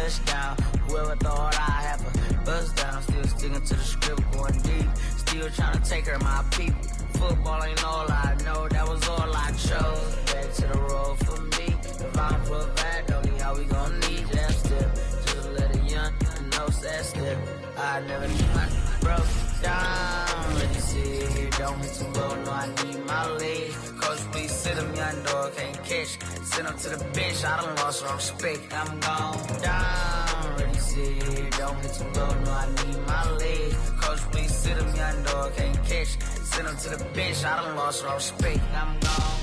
touchdown. Whoever thought I have a buzz down. Still sticking to the script, going deep. Still trying to take her, my people. Football ain't all I know, that was all I chose. Back to the road for me. If I don't provide, don't need how we gon' need that step. Just let a young know that step. I never knew my broke down. Ready to sit here, don't hit too low, no, I need my leg. Coach, please sit him, young dog, can't catch. Send him to the bench, I done lost some respect. I'm gone down. Ready to sit here, don't hit too low, no, I need my leg. Coach, please sit him, young dog, can't catch. Send him to the bench, I done lost some respect. I'm gone.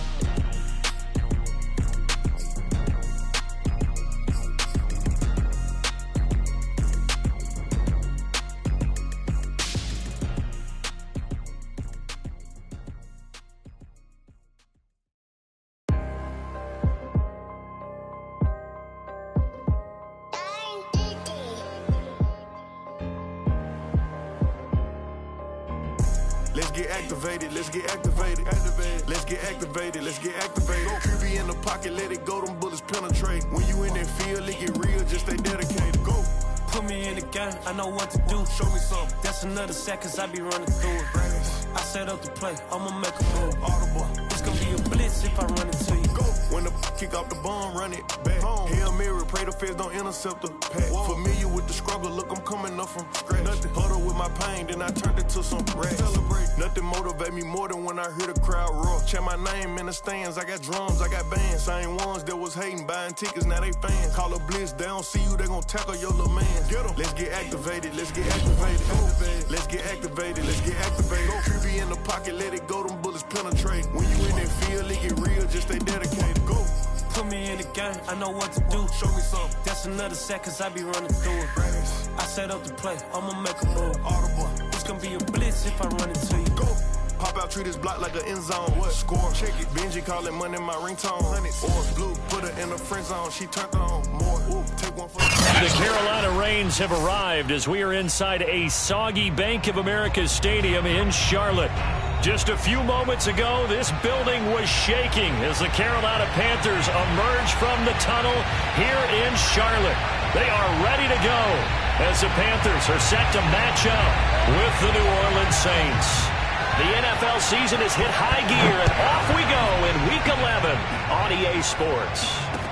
Let's get activated, let's get activated. Let's get activated, let's get activated. QB in the pocket, let it go, them bullets penetrate. When you in that field, it get real, just stay dedicated. Go. Put me in the game, I know what to do. Show me something. That's another sack, cause I be running through it. I set up the play, I'ma make a move. Audible. It's gonna be a blitz if I run into you. Go. When the kick off the bomb, run it back. Hail Mary, pray the feds don't intercept the pack. Familiar with the struggle, look, I'm coming up from scratch. Nothing huddle with my pain, then I turned it to some rap. Celebrate. Nothing motivate me more than when I hear the crowd roar. Check my name in the stands, I got drums, I got bands. Same ones that was hating, buying tickets, now they fans. Call a blitz, they don't see you, they gon' tackle your little man. Get em. Let's get activated, let's get activated. Let's get activated, let's get activated. QB in the pocket, let it go, them bullets penetrate. When you in that field, it get real, just stay dedicated. Go. Put me in the game, I know what to do. Show me something. That's another sack, cause I be running through it. I set up the play, I'ma make a move. Audible. It's gonna be a blitz if I run into you. Go. Pop out, treat this block like an end zone. What? Score. Check it. Benji call it money, my ringtone. Or blue, put her in the friend zone. She turned on more. Ooh, take one for the Carolina Rains have arrived as we are inside a soggy Bank of America Stadium in Charlotte. Just a few moments ago, this building was shaking as the Carolina Panthers emerged from the tunnel here in Charlotte. They are ready to go as the Panthers are set to match up with the New Orleans Saints. The NFL season has hit high gear, and off we go in Week 11 on EA Sports.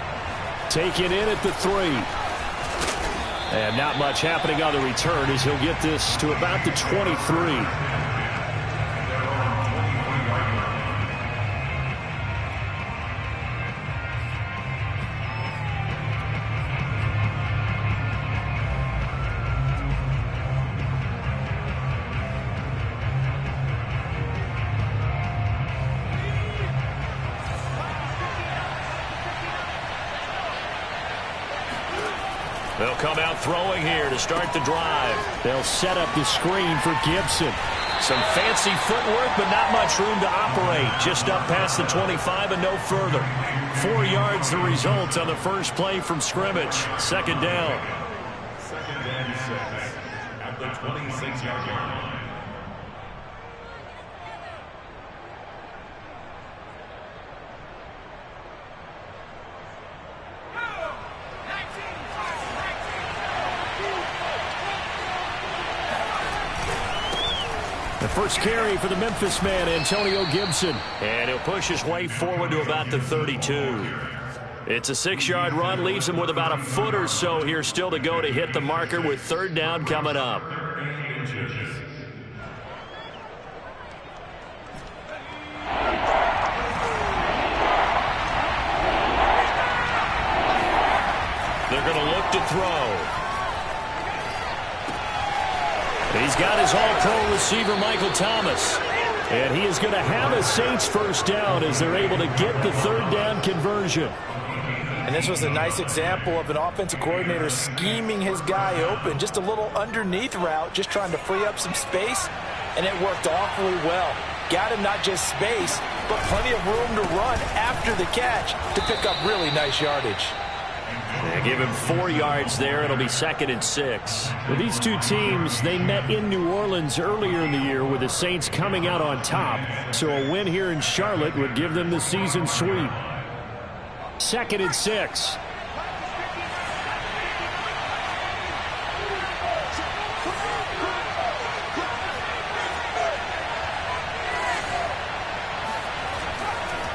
Taken in at the 3. And not much happening on the return as he'll get this to about the 23. They'll come out throwing here to start the drive. They'll set up the screen for Gibson. Some fancy footwork, but not much room to operate. Just up past the 25 and no further. 4 yards the result on the first play from scrimmage. Second down. Second and 6 at the 26-yard line. The first carry for the Memphis man, Antonio Gibson. And he'll push his way forward to about the 32. It's a 6-yard run, leaves him with about a foot or so here still to go to hit the marker with third down coming up. They're going to look to throw. He's got his all-pro receiver, Michael Thomas. And he is going to have a Saints first down as they're able to get the third down conversion. And this was a nice example of an offensive coordinator scheming his guy open. Just a little underneath route, just trying to free up some space. And it worked awfully well. Got him not just space, but plenty of room to run after the catch to pick up really nice yardage. They give him 4 yards there. It'll be 2nd and 6. Well, these two teams, they met in New Orleans earlier in the year with the Saints coming out on top. So a win here in Charlotte would give them the season sweep. 2nd and 6.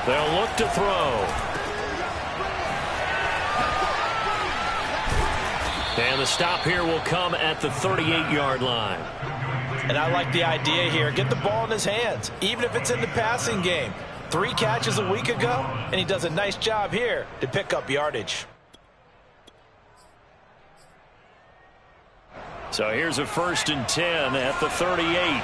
They'll look to throw. And the stop here will come at the 38-yard line. And I like the idea here. Get the ball in his hands, even if it's in the passing game. 3 catches a week ago, and he does a nice job here to pick up yardage. So here's a 1st and 10 at the 38.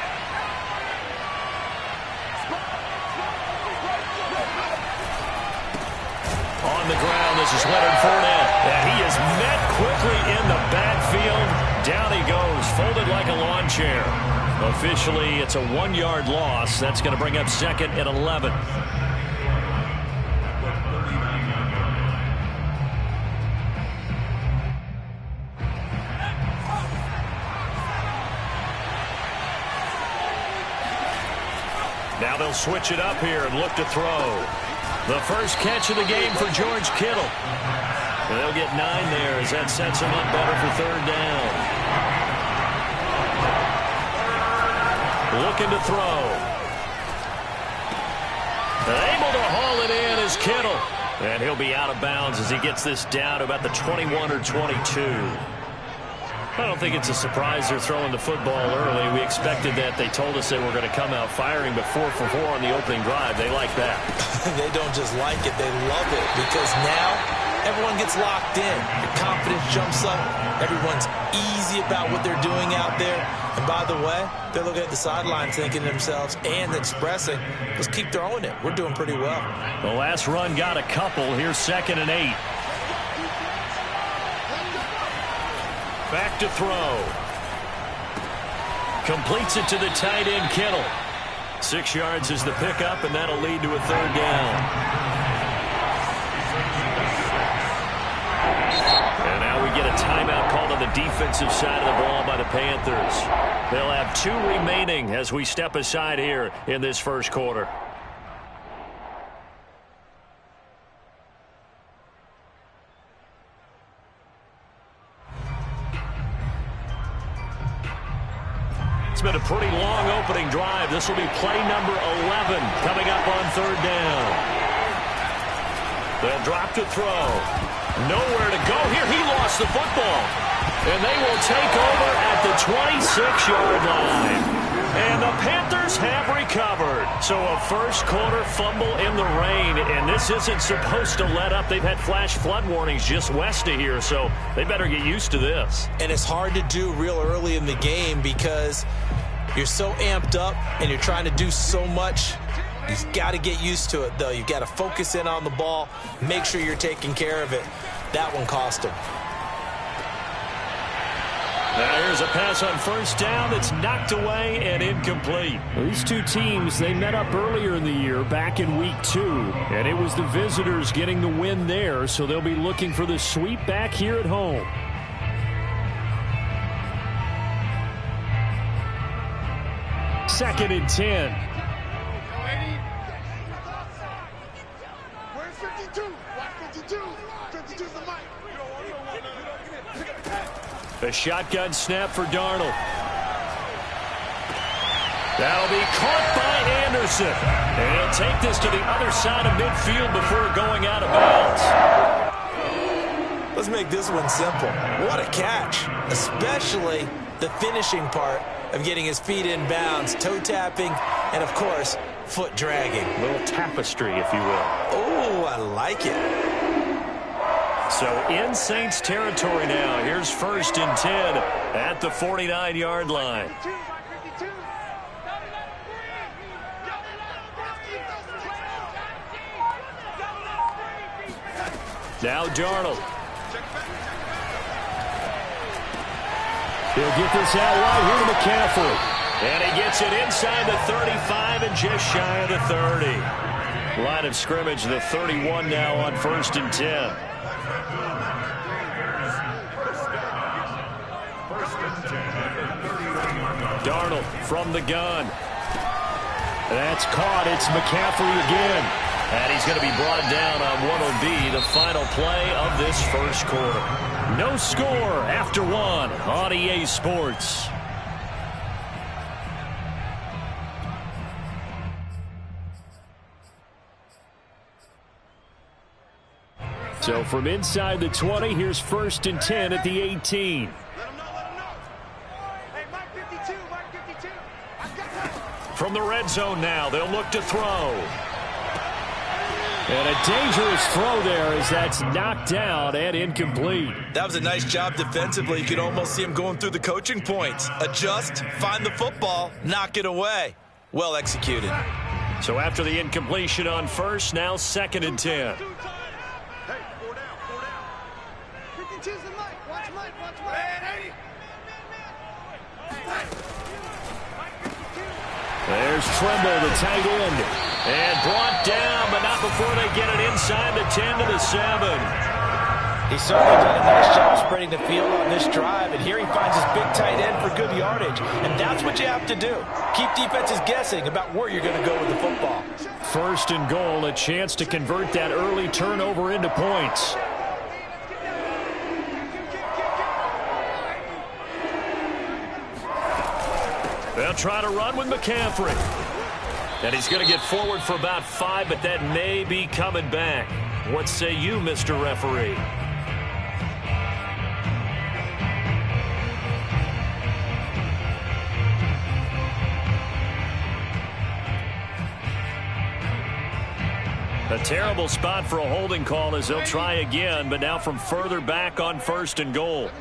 On the ground, this is Leonard Fournette. And he is met quickly in the backfield. Down he goes, folded like a lawn chair. Officially, it's a 1-yard loss. That's going to bring up 2nd and 11. Now they'll switch it up here and look to throw. The first catch of the game for George Kittle. They'll get 9 there as that sets him up better for 3rd down. Looking to throw. Able to haul it in is Kittle. And he'll be out of bounds as he gets this down to about the 21 or 22. I don't think it's a surprise they're throwing the football early. We expected that. They told us they were going to come out firing, but 4 for 4 on the opening drive. They like that. They don't just like it, they love it, because now everyone gets locked in. The confidence jumps up. Everyone's easy about what they're doing out there. And by the way, they're looking at the sideline thinking to themselves and expressing, let's keep throwing it. We're doing pretty well. The last run got a couple. Here's 2nd and 8. Back to throw. Completes it to the tight end, Kittle. 6 yards is the pickup, and that'll lead to a 3rd down. And now we get a timeout called on the defensive side of the ball by the Panthers. They'll have 2 remaining as we step aside here in this first quarter. It's been a pretty long opening drive. This will be play number 11 coming up on 3rd down. They'll drop to throw. Nowhere to go here. He lost the football. And they will take over at the 26-yard line. And the Panthers have recovered. So a first quarter fumble in the rain. And this isn't supposed to let up. They've had flash flood warnings just west of here. So they better get used to this. And it's hard to do real early in the game because you're so amped up and you're trying to do so much. You've got to get used to it, though. You've got to focus in on the ball, make sure you're taking care of it. That one cost him. Now here's a pass on 1st down that's knocked away and incomplete. These 2 teams, they met up earlier in the year back in week 2, and it was the visitors getting the win there, so they'll be looking for the sweep back here at home. Second and 10. Where's 52? Watch 52. 52's the mic. A shotgun snap for Darnold. That'll be caught by Anderson. And he'll take this to the other side of midfield before going out of bounds. Let's make this one simple. What a catch, especially the finishing part of getting his feet in bounds, toe tapping, and of course, foot dragging. A little tapestry, if you will. Oh, I like it. So in Saints territory now. Here's 1st and 10 at the 49-yard line. Now Darnold. He'll get this out right here to McCaffrey. And he gets it inside the 35 and just shy of the 30. Line of scrimmage, the 31 now on 1st and 10. Darnold from the gun. That's caught. It's McCaffrey again. And he's going to be brought down on what will be the final play of this first quarter. No score after 1 on EA Sports. So from inside the 20, here's 1st and 10 at the 18. From the red zone now, they'll look to throw. And a dangerous throw there as that's knocked down and incomplete. That was a nice job defensively. You could almost see him going through the coaching points. Adjust, find the football, knock it away. Well executed. So after the incompletion on first, now 2nd and 10. There's Tremble, the tight end. And brought down, but not before they get it inside the 10 to the 7. He's certainly done a nice job spreading the field on this drive, and here he finds his big tight end for good yardage. And that's what you have to do. Keep defenses guessing about where you're going to go with the football. 1st and goal, a chance to convert that early turnover into points. They'll try to run with McCaffrey. And he's going to get forward for about 5, but that may be coming back. What say you, Mr. Referee? A terrible spot for a holding call as they'll try again, but now from further back on 1st and goal.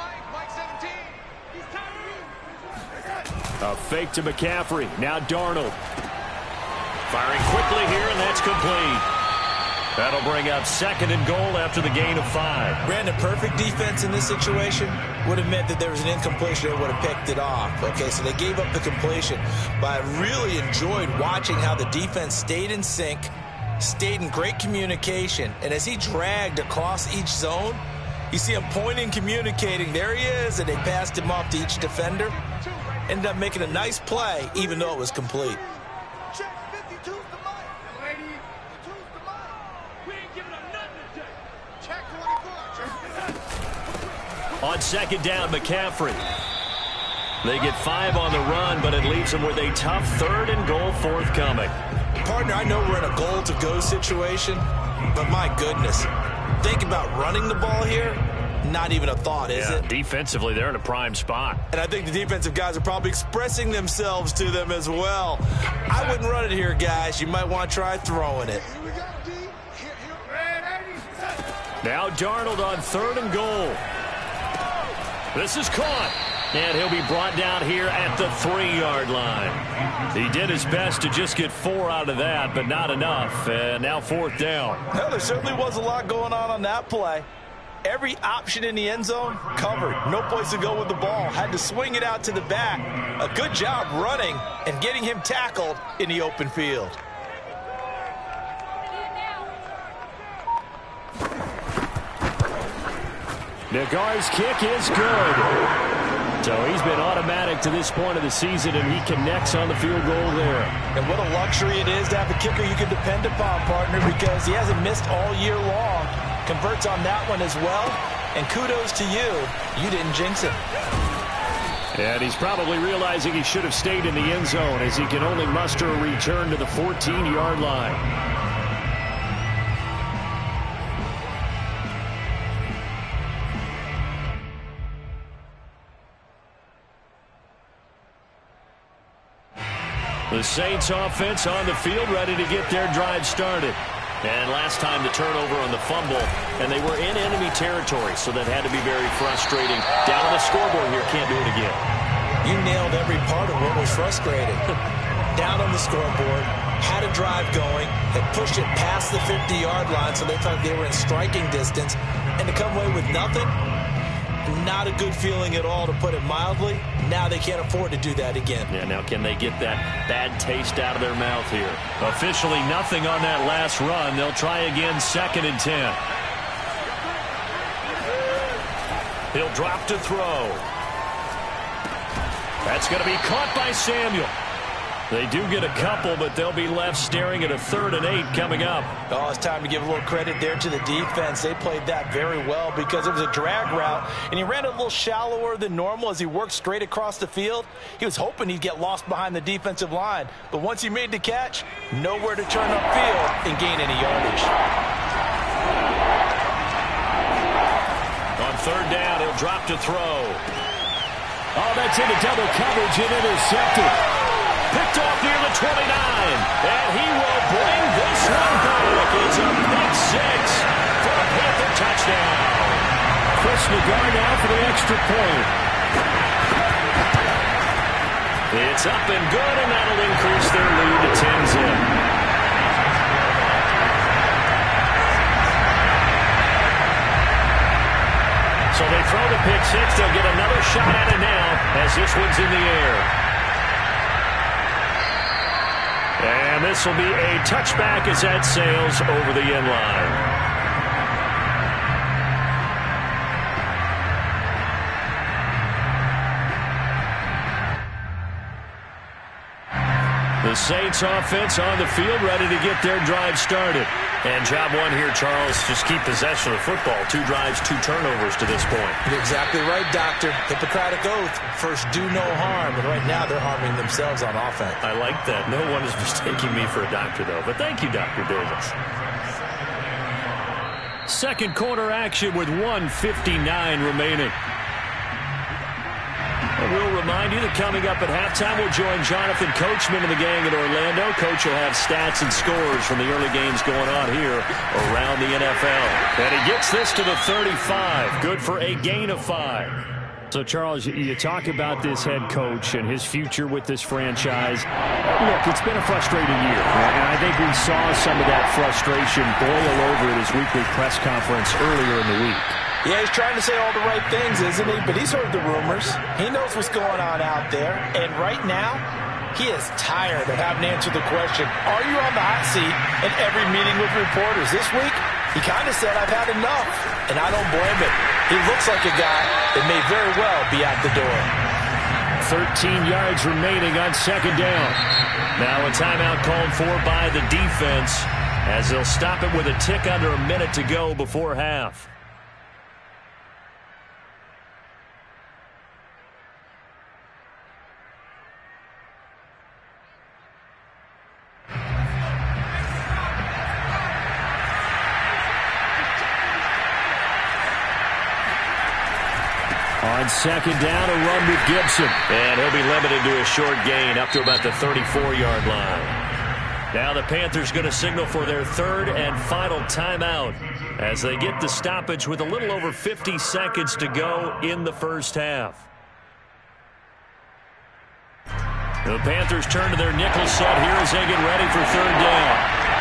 A fake to McCaffrey. Now Darnold. Firing quickly here, and that's complete. That'll bring up 2nd and goal after the gain of 5. Brandon, perfect defense in this situation would have meant that there was an incompletion. They would have picked it off. Okay, so they gave up the completion. But I really enjoyed watching how the defense stayed in sync, stayed in great communication. And as he dragged across each zone, you see him pointing, communicating. There he is, and they passed him off to each defender. Ended up making a nice play, even though it was complete. On 2nd down, McCaffrey. They get 5 on the run, but it leaves them with a tough 3rd and goal forthcoming. Partner, I know we're in a goal-to-go situation, but my goodness, think about running the ball here. Not even a thought, is it? Defensively, they're in a prime spot. And I think the defensive guys are probably expressing themselves to them as well. I wouldn't run it here, guys. You might want to try throwing it. Now Darnold on 3rd and goal. This is caught. And he'll be brought down here at the 3-yard line. He did his best to just get 4 out of that, but not enough. And now 4th down. Well, there certainly was a lot going on that play. Every option in the end zone covered. No place to go with the ball. Had to swing it out to the back. A good job running and getting him tackled in the open field. Nagar's kick is good. So he's been automatic to this point of the season, and he connects on the field goal there. And what a luxury it is to have a kicker you can depend upon, partner, because he hasn't missed all year long. Converts on that one as well. And kudos to you. You didn't jinx him. And he's probably realizing he should have stayed in the end zone as he can only muster a return to the 14-yard line. The Saints offense on the field, ready to get their drive started. And last time the turnover on the fumble, and they were in enemy territory, so that had to be very frustrating. Down on the scoreboard here, can't do it again. You nailed every part of what was frustrating. Down on the scoreboard, had a drive going, had pushed it past the 50-yard line, so they thought they were in striking distance, and to come away with nothing, not a good feeling at all, to put it mildly. Now they can't afford to do that again. Yeah, now can they get that bad taste out of their mouth here? Officially nothing on that last run. They'll try again, 2nd and 10. He'll drop to throw. That's going to be caught by Samuel. They do get a couple, but they'll be left staring at a 3rd and 8 coming up. Oh, it's time to give a little credit there to the defense. They played that very well because it was a drag route, and he ran a little shallower than normal as he worked straight across the field. He was hoping he'd get lost behind the defensive line, but once he made the catch, nowhere to turn upfield and gain any yardage. third down, he'll drop to throw. Oh, that's into double coverage and intercepted. Picked off near the 29, and he will bring this one back. It's a pick six for a Panther touchdown. Chris Nagar now for the extra point. It's up and good, and that'll increase their lead to 10-zip. So they throw the pick six. They'll get another shot at it now as this one's in the air. And this will be a touchback as that sails over the end line. The Saints offense on the field, ready to get their drive started. And job one here, Charles, just keep possession of the football. 2 drives, 2 turnovers to this point. You're exactly right, Doctor. Hippocratic oath. First, do no harm. And right now, they're harming themselves on offense. I like that. No one is mistaking me for a doctor, though. But thank you, Dr. Davis. Second quarter action with 1:59 remaining. We'll remind you that coming up at halftime, we'll join Jonathan Coachman and the gang in Orlando. Coach will have stats and scores from the early games going on here around the NFL. And he gets this to the 35. Good for a gain of 5. So, Charles, you talk about this head coach and his future with this franchise. Look, it's been a frustrating year, and I think we saw some of that frustration boil over at his weekly press conference earlier in the week. Yeah, he's trying to say all the right things, isn't he? But he's heard the rumors. He knows what's going on out there. And right now, he is tired of having to answer the question, are you on the hot seat in every meeting with reporters? This week, he kind of said, I've had enough. And I don't blame him. He looks like a guy that may very well be out the door. 13 yards remaining on second down. Now a timeout called for by the defense as they'll stop it with a tick under a minute to go before half. On second down, a run with Gibson. And he'll be limited to a short gain up to about the 34-yard line. Now the Panthers going to signal for their third and final timeout as they get the stoppage with a little over 50 seconds to go in the first half. The Panthers turn to their nickel set here as they get ready for third down.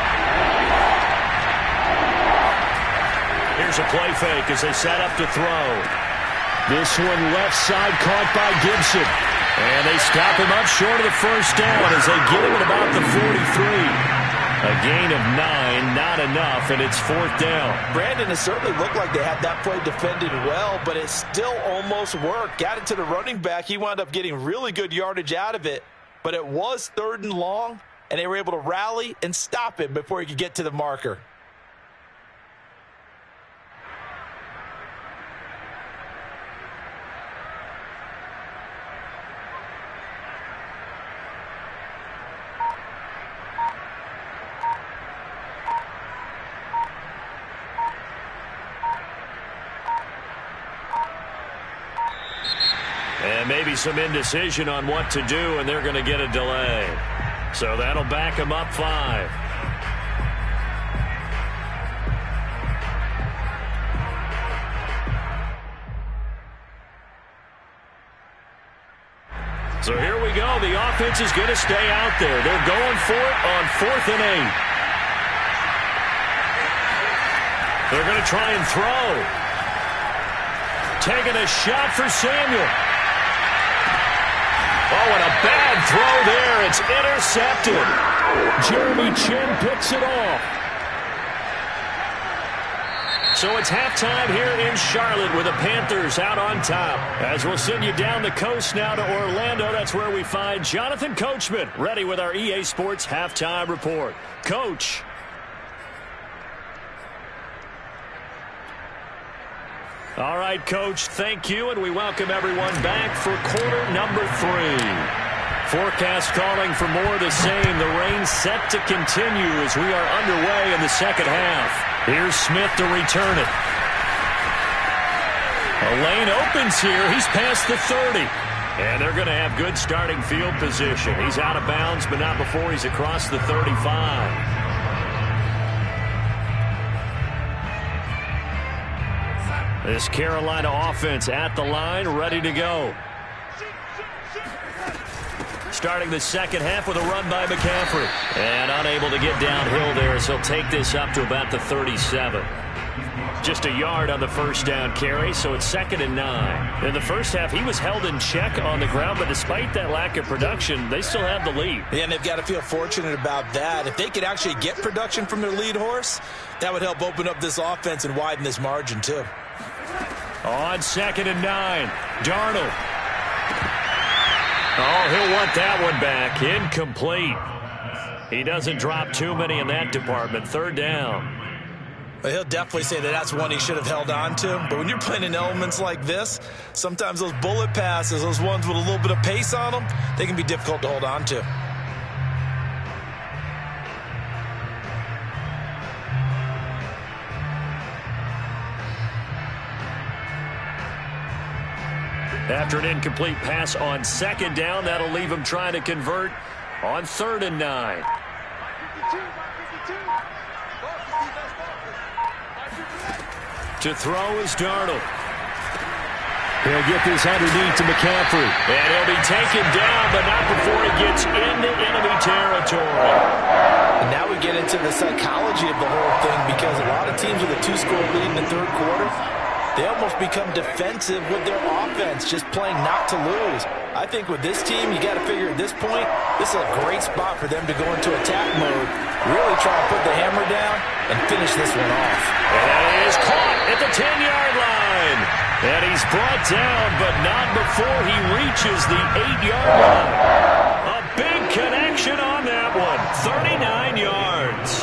Here's a play fake as they set up to throw. This one left side caught by Gibson. And they stop him up short of the first down as they get him at about the 43. A gain of 9, not enough, and it's fourth down. Brandon, it certainly looked like they had that play defended well, but it still almost worked. Got it to the running back. He wound up getting really good yardage out of it, but it was third and long, and they were able to rally and stop him before he could get to the marker. And maybe some indecision on what to do, and they're going to get a delay. So that'll back them up 5. So here we go. The offense is going to stay out there. They're going for it on 4th and 8. They're going to try and throw. Taking a shot for Samuel. Oh, and a bad throw there. It's intercepted. Jeremy Chinn picks it off. So it's halftime here in Charlotte with the Panthers out on top. As we'll send you down the coast now to Orlando, that's where we find Jonathan Coachman ready with our EA Sports Halftime Report. Coach. All right, Coach, thank you, and we welcome everyone back for quarter number 3. Forecast calling for more of the same. The rain set to continue as we are underway in the second half. Here's Smith to return it. A lane opens here. He's past the 30. And they're going to have good starting field position. He's out of bounds, but not before he's across the 35. This Carolina offense at the line, ready to go. Starting the second half with a run by McCaffrey. And unable to get downhill there as he'll take this up to about the 37. Just a yard on the first down carry, so it's 2nd and 9. In the first half, he was held in check on the ground, but despite that lack of production, they still have the lead. Yeah, and they've got to feel fortunate about that. If they could actually get production from their lead horse, that would help open up this offense and widen this margin, too. On 2nd and 9, Darnold. Oh, he'll want that one back. Incomplete. He doesn't drop too many in that department. 3rd down. Well, he'll definitely say that that's one he should have held on to. But when you're playing in elements like this, sometimes those bullet passes, those ones with a little bit of pace on them, they can be difficult to hold on to. After an incomplete pass on 2nd down, that'll leave him trying to convert on 3rd and 9. To throw is Darnold. He'll get this underneath to McCaffrey. And he'll be taken down, but not before he gets into enemy territory. And now we get into the psychology of the whole thing, because a lot of teams with a 2-score lead in the 3rd quarter, they almost become defensive with their offense, just playing not to lose. I think with this team, you got to figure at this point, this is a great spot for them to go into attack mode, really try to put the hammer down and finish this one off. And he is caught at the 10-yard line. And he's brought down, but not before he reaches the 8-yard line. A big connection on that one. 39 yards.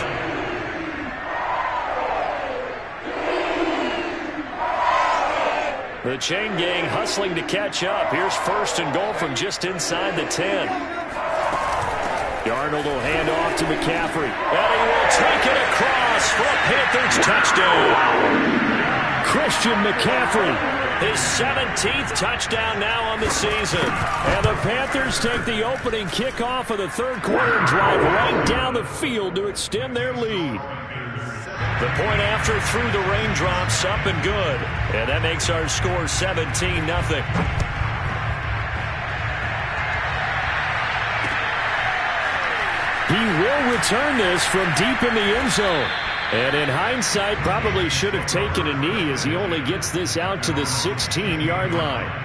The chain gang hustling to catch up. Here's 1st and goal from just inside the 10. Darnold will hand off to McCaffrey. And he will take it across for a Panthers touchdown. Christian McCaffrey, his 17th touchdown now on the season. And the Panthers take the opening kickoff of the 3rd quarter and drive right down the field to extend their lead. The point after through the raindrops, up and good. And that makes our score 17-0. He will return this from deep in the end zone. And in hindsight, probably should have taken a knee as he only gets this out to the 16-yard line.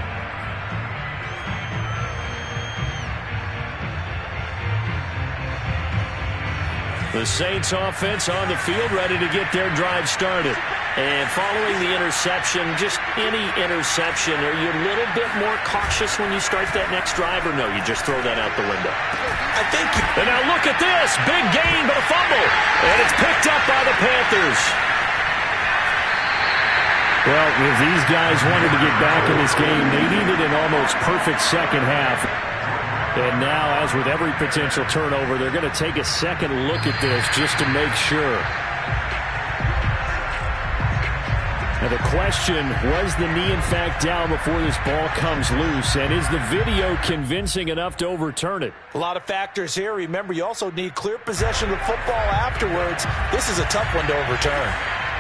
The Saints offense on the field, ready to get their drive started. And following the interception, just any interception, are you a little bit more cautious when you start that next drive, or no, you just throw that out the window? I think. And now look at this. Big gain, but a fumble. And it's picked up by the Panthers. Well, if these guys wanted to get back in this game, they needed an almost perfect second half. And now, as with every potential turnover, they're going to take a second look at this just to make sure. Now the question, was the knee in fact down before this ball comes loose? And is the video convincing enough to overturn it? A lot of factors here. Remember, you also need clear possession of the football afterwards. This is a tough one to overturn.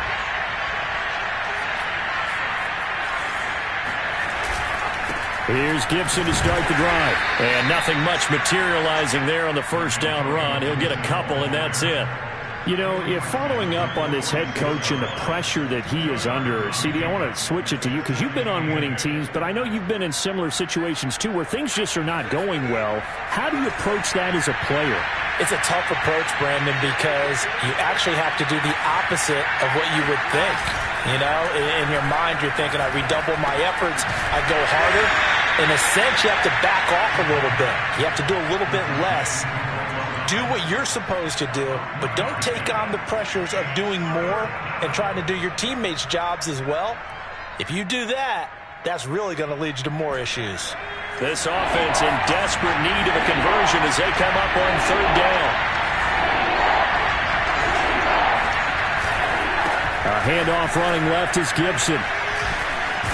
Here's Gibson to start the drive. And nothing much materializing there on the first down run. He'll get a couple, and that's it. You know, if following up on this head coach and the pressure that he is under, CD, I want to switch it to you because you've been on winning teams, but I know you've been in similar situations too where things just are not going well. How do you approach that as a player? It's a tough approach, Brandon, because you actually have to do the opposite of what you would think. You know, in your mind, you're thinking, I redouble my efforts, I go harder. In a sense, you have to back off a little bit. You have to do a little bit less. Do what you're supposed to do, but don't take on the pressures of doing more and trying to do your teammates' jobs as well. If you do that, that's really going to lead you to more issues. This offense in desperate need of a conversion as they come up on third down. A handoff running left is Gibson.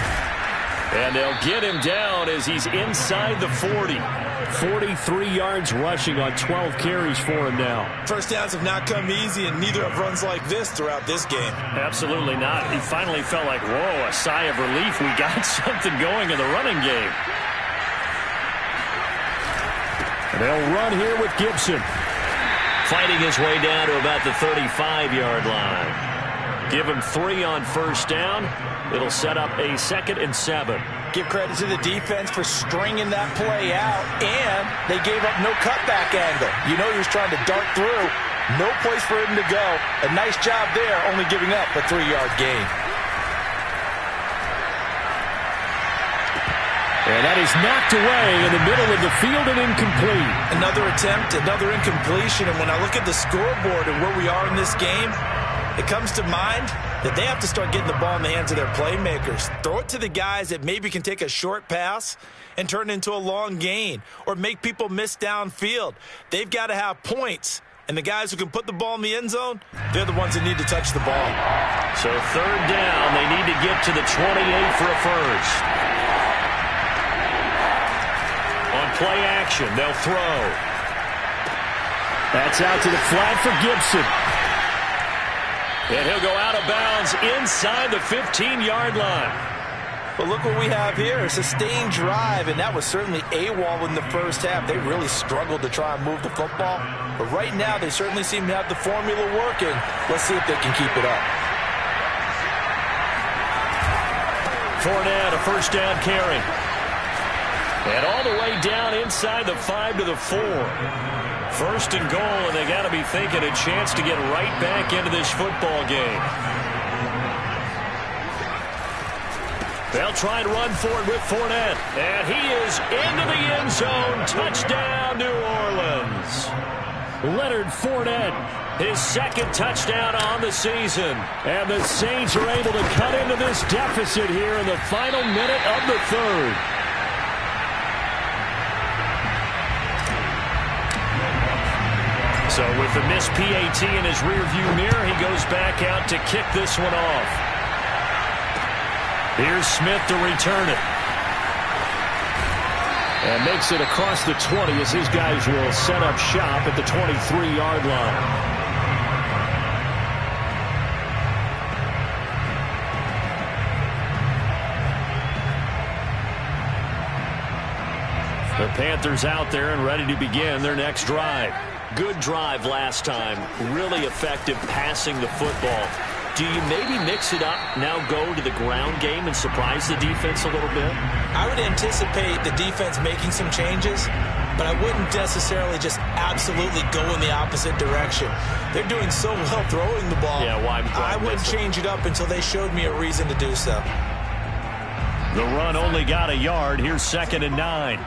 And they'll get him down as he's inside the 40. 43 yards rushing on 12 carries for him now. First downs have not come easy, and neither have runs like this throughout this game. Absolutely not. He finally felt like, whoa, a sigh of relief. We got something going in the running game. And they'll run here with Gibson. Fighting his way down to about the 35-yard line. Give him 3 on first down. It'll set up a 2nd and 7. Give credit to the defense for stringing that play out, and they gave up no cutback angle. You know he was trying to dart through. No place for him to go. A nice job there, only giving up a 3-yard gain. And that is knocked away in the middle of the field and incomplete. Another attempt, another incompletion, and when I look at the scoreboard and where we are in this game, it comes to mind that they have to start getting the ball in the hands of their playmakers. Throw it to the guys that maybe can take a short pass and turn it into a long gain or make people miss downfield. They've got to have points, and the guys who can put the ball in the end zone, they're the ones that need to touch the ball. So 3rd down, they need to get to the 28 for a first. On play action, they'll throw. That's out to the flat for Gibson. And he'll go out of bounds inside the 15-yard line. But look what we have here, a sustained drive, and that was certainly AWOL in the first half. They really struggled to try and move the football. But right now, they certainly seem to have the formula working. Let's see if they can keep it up. Fournette, a first down carry. And all the way down inside the 5 to the 4. First and goal, and they got to be thinking a chance to get right back into this football game. They'll try and run for it with Fournette. And he is into the end zone. Touchdown, New Orleans. Leonard Fournette, his 2nd touchdown on the season. And the Saints are able to cut into this deficit here in the final minute of the 3rd. So with the missed PAT in his rearview mirror, he goes back out to kick this one off. Here's Smith to return it. And makes it across the 20 as his guys will set up shop at the 23-yard line. The Panthers out there and ready to begin their next drive. Good drive last time. Really effective passing the football. Do you maybe mix it up, now go to the ground game and surprise the defense a little bit? I would anticipate the defense making some changes, but I wouldn't necessarily just absolutely go in the opposite direction. They're doing so well throwing the ball. Yeah, why I wouldn't change it up until they showed me a reason to do so. The run only got a yard. Here's 2nd and 9.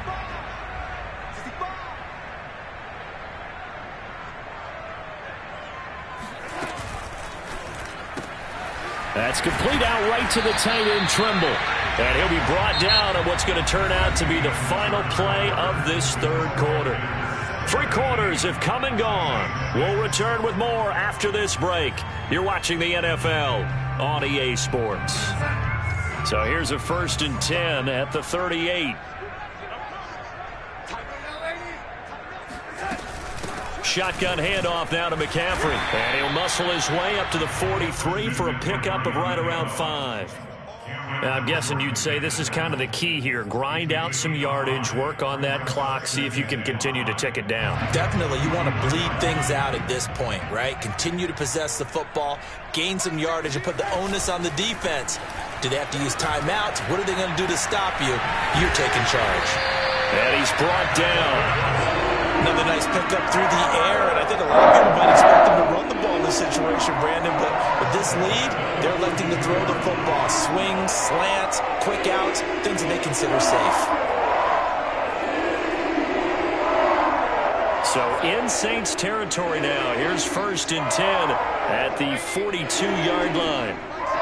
That's complete out right to the tight end, Trimble. And he'll be brought down on what's going to turn out to be the final play of this 3rd quarter. 3 quarters have come and gone. We'll return with more after this break. You're watching the NFL on EA Sports. So here's a 1st and 10 at the 38. Shotgun handoff now to McCaffrey. And he'll muscle his way up to the 43 for a pickup of right around 5. Now, I'm guessing you'd say this is kind of the key here. Grind out some yardage, work on that clock, see if you can continue to tick it down. Definitely. You want to bleed things out at this point, right? Continue to possess the football, gain some yardage, and put the onus on the defense. Do they have to use timeouts? What are they going to do to stop you? You're taking charge. And he's brought down. Another nice pickup through the air, and I think a lot of people might expect them to run the ball in this situation, Brandon, but with this lead, they're electing to throw the football. Swings, slants, quick outs, things that they consider safe. So in Saints territory now. Here's 1st and 10 at the 42-yard line.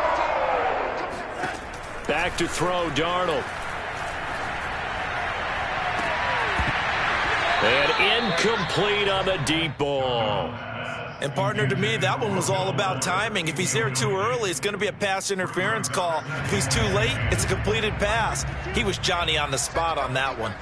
Back to throw, Darnold. And incomplete on the deep ball. And, partner, to me, that one was all about timing. If he's there too early, it's going to be a pass interference call. If he's too late, it's a completed pass. He was Johnny on the spot on that one.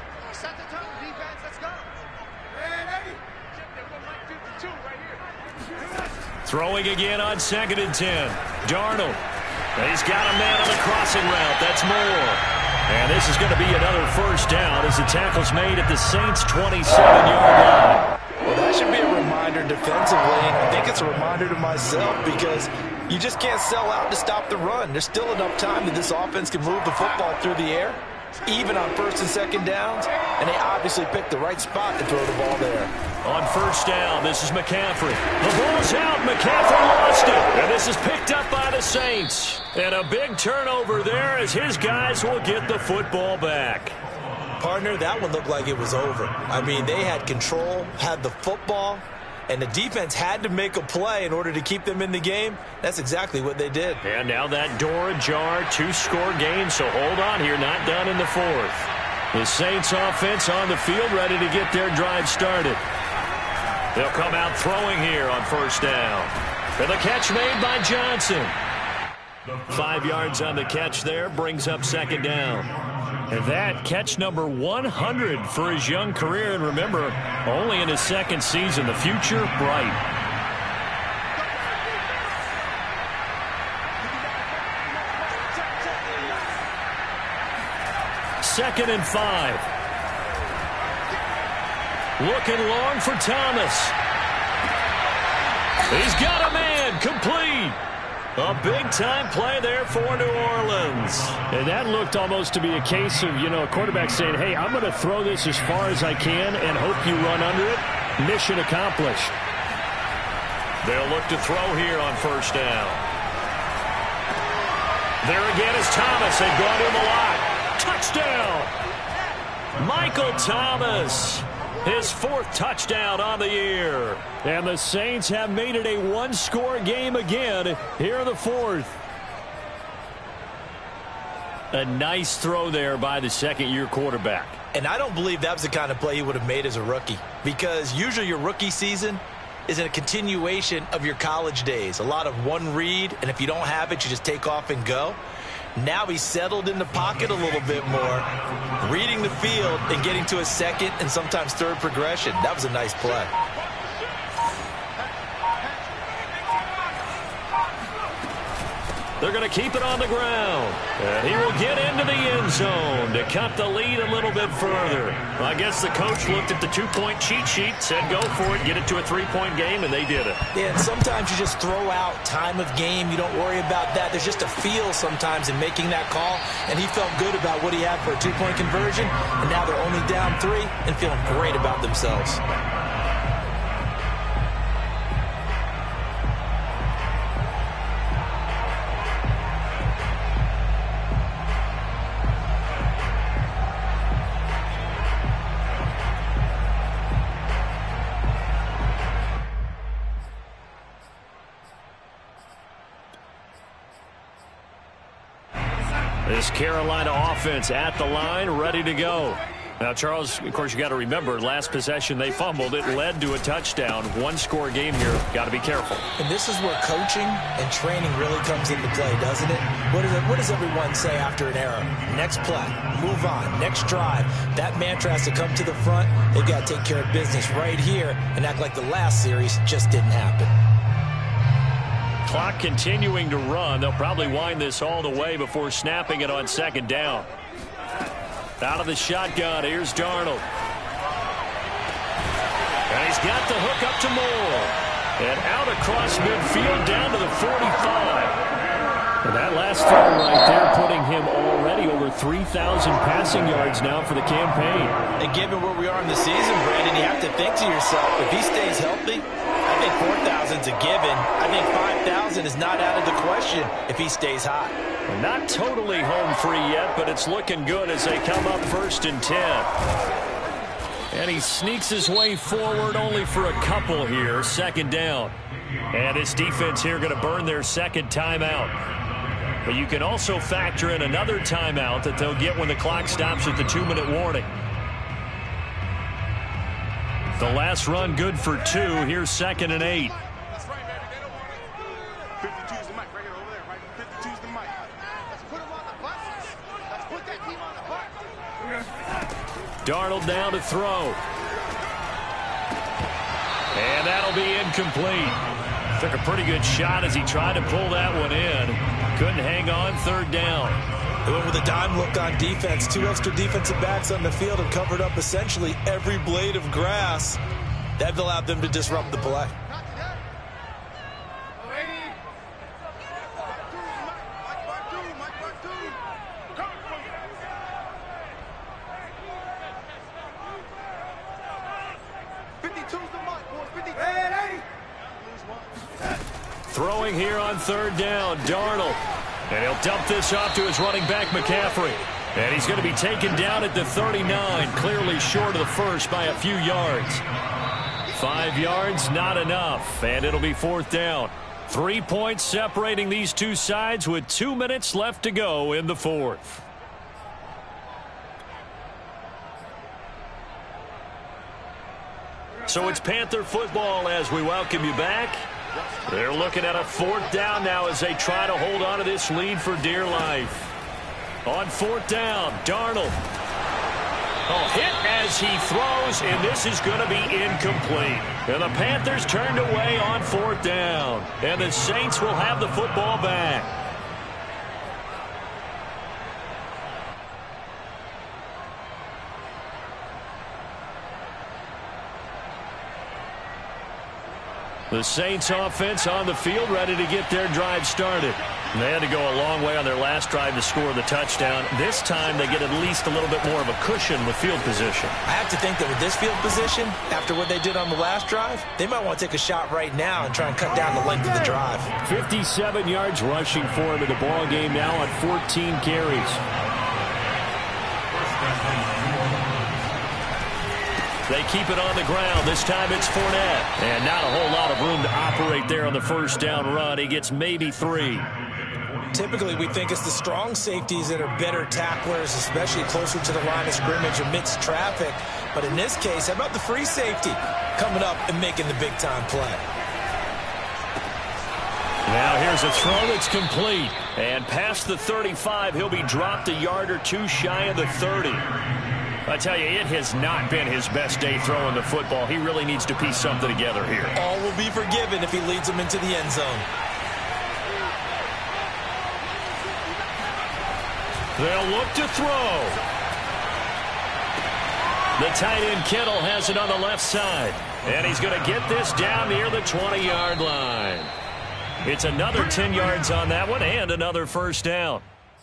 Throwing again on 2nd and 10. Darnold. He's got a man on the crossing route. That's Moore. And this is going to be another first down as the tackle's made at the Saints' 27-yard line. Well, that should be a reminder defensively, and I think it's a reminder to myself because you just can't sell out to stop the run. There's still enough time that this offense can move the football through the air, even on 1st and 2nd downs, and they obviously picked the right spot to throw the ball there. On 1st down, this is McCaffrey. The ball's out. McCaffrey lost it. And this is picked up by the Saints. And a big turnover there as his guys will get the football back. Partner, that one looked like it was over. I mean, they had control, had the football, and the defense had to make a play in order to keep them in the game. That's exactly what they did. And now that door ajar, 2-score game, so hold on here, not done in the 4th. The Saints offense on the field ready to get their drive started. They'll come out throwing here on 1st down. And the catch made by Johnson. 5 yards on the catch there, brings up 2nd down. And that catch number 100 for his young career. And remember, only in his 2nd season. The future bright. Second and 5. Looking long for Thomas. He's got a man. Complete. A big-time play there for New Orleans. And that looked almost to be a case of, a quarterback saying, hey, I'm going to throw this as far as I can and hope you run under it. Mission accomplished. They'll look to throw here on 1st down. There again is Thomas. They've gone him a lot. Touchdown. Michael Thomas. His 4th touchdown on the year. And the Saints have made it a 1-score game again here in the 4th. A nice throw there by the 2nd-year quarterback. And I don't believe that was the kind of play he would have made as a rookie, because usually your rookie season is a continuation of your college days. A lot of one read, and if you don't have it, you just take off and go. Now he's settled in the pocket a little bit more, reading the field and getting to a 2nd and sometimes 3rd progression. That was a nice play. They're going to keep it on the ground. And he will get into the end zone to cut the lead a little bit further. I guess the coach looked at the 2-point cheat sheet, said go for it, get it to a 3-point game, and they did it. Yeah, and sometimes you just throw out time of game. You don't worry about that. There's just a feel sometimes in making that call, and he felt good about what he had for a 2-point conversion, and now they're only down 3 and feeling great about themselves. This Carolina offense at the line, ready to go. Now, Charles, of course, you got to remember, last possession they fumbled. It led to a touchdown. 1-score game here. Got to be careful. And this is where coaching and training really comes into play, doesn't it? What does everyone say after an error? Next play, move on, next drive. That mantra has to come to the front. They've got to take care of business right here and act like the last series just didn't happen. Clock continuing to run. They'll probably wind this all the way before snapping it on 2nd down. Out of the shotgun, here's Darnold. And he's got the hook up to Moore. And out across midfield down to the 45. And that last throw right there putting him already over 3,000 passing yards now for the campaign. And given where we are in the season, Brandon, you have to think to yourself, if he stays healthy, I think 4,000's a given. I think 5,000 is not out of the question if he stays hot. Well, not totally home free yet, but it's looking good as they come up 1st and 10. And he sneaks his way forward only for a couple here. 2nd down. And this defense here going to burn their 2nd timeout. But you can also factor in another timeout that they'll get when the clock stops at the 2-minute warning. The last run good for 2. Here's 2nd and 8. Darnold now to throw. And that'll be incomplete. Took a pretty good shot as he tried to pull that one in. Couldn't hang on, third down. They went with a dime look on defense. 2 extra defensive backs on the field and covered up essentially every blade of grass. That allowed them to disrupt the play. Throwing here on third down, Darnold. And he'll dump this off to his running back, McCaffrey. And he's going to be taken down at the 39, clearly short of the first by a few yards. 5 yards, not enough, and it'll be fourth down. 3 points separating these two sides with 2 minutes left to go in the fourth. So it's Panther football as we welcome you back. They're looking at a fourth down now as they try to hold on to this lead for dear life. On fourth down, Darnold. Hit as he throws, and this is going to be incomplete. And the Panthers turned away on fourth down. And the Saints will have the football back. The Saints offense on the field, ready to get their drive started. And they had to go a long way on their last drive to score the touchdown. This time they get at least a little bit more of a cushion with field position. I have to think that with this field position, after what they did on the last drive, they might want to take a shot right now and try and cut down the length of the drive. 57 yards rushing for him in the ball game now on 14 carries. They keep it on the ground. This time it's Fournette. And not a whole lot of room to operate there on the first down run. He gets maybe 3. Typically, we think it's the strong safeties that are better tacklers, especially closer to the line of scrimmage amidst traffic. But in this case, how about the free safety coming up and making the big-time play? Now here's a throw that's complete. And past the 35, he'll be dropped a yard or two shy of the 30. I tell you, it has not been his best day throwing the football. He really needs to piece something together here. All will be forgiven if he leads them into the end zone. They'll look to throw. The tight end Kittle has it on the left side. And he's going to get this down near the 20-yard line. It's another 10 yards on that one and another first down.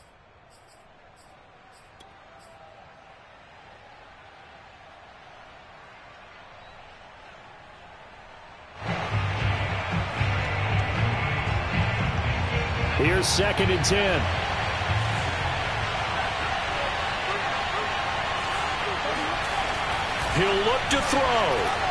Here's 2nd and 10. He'll look to throw.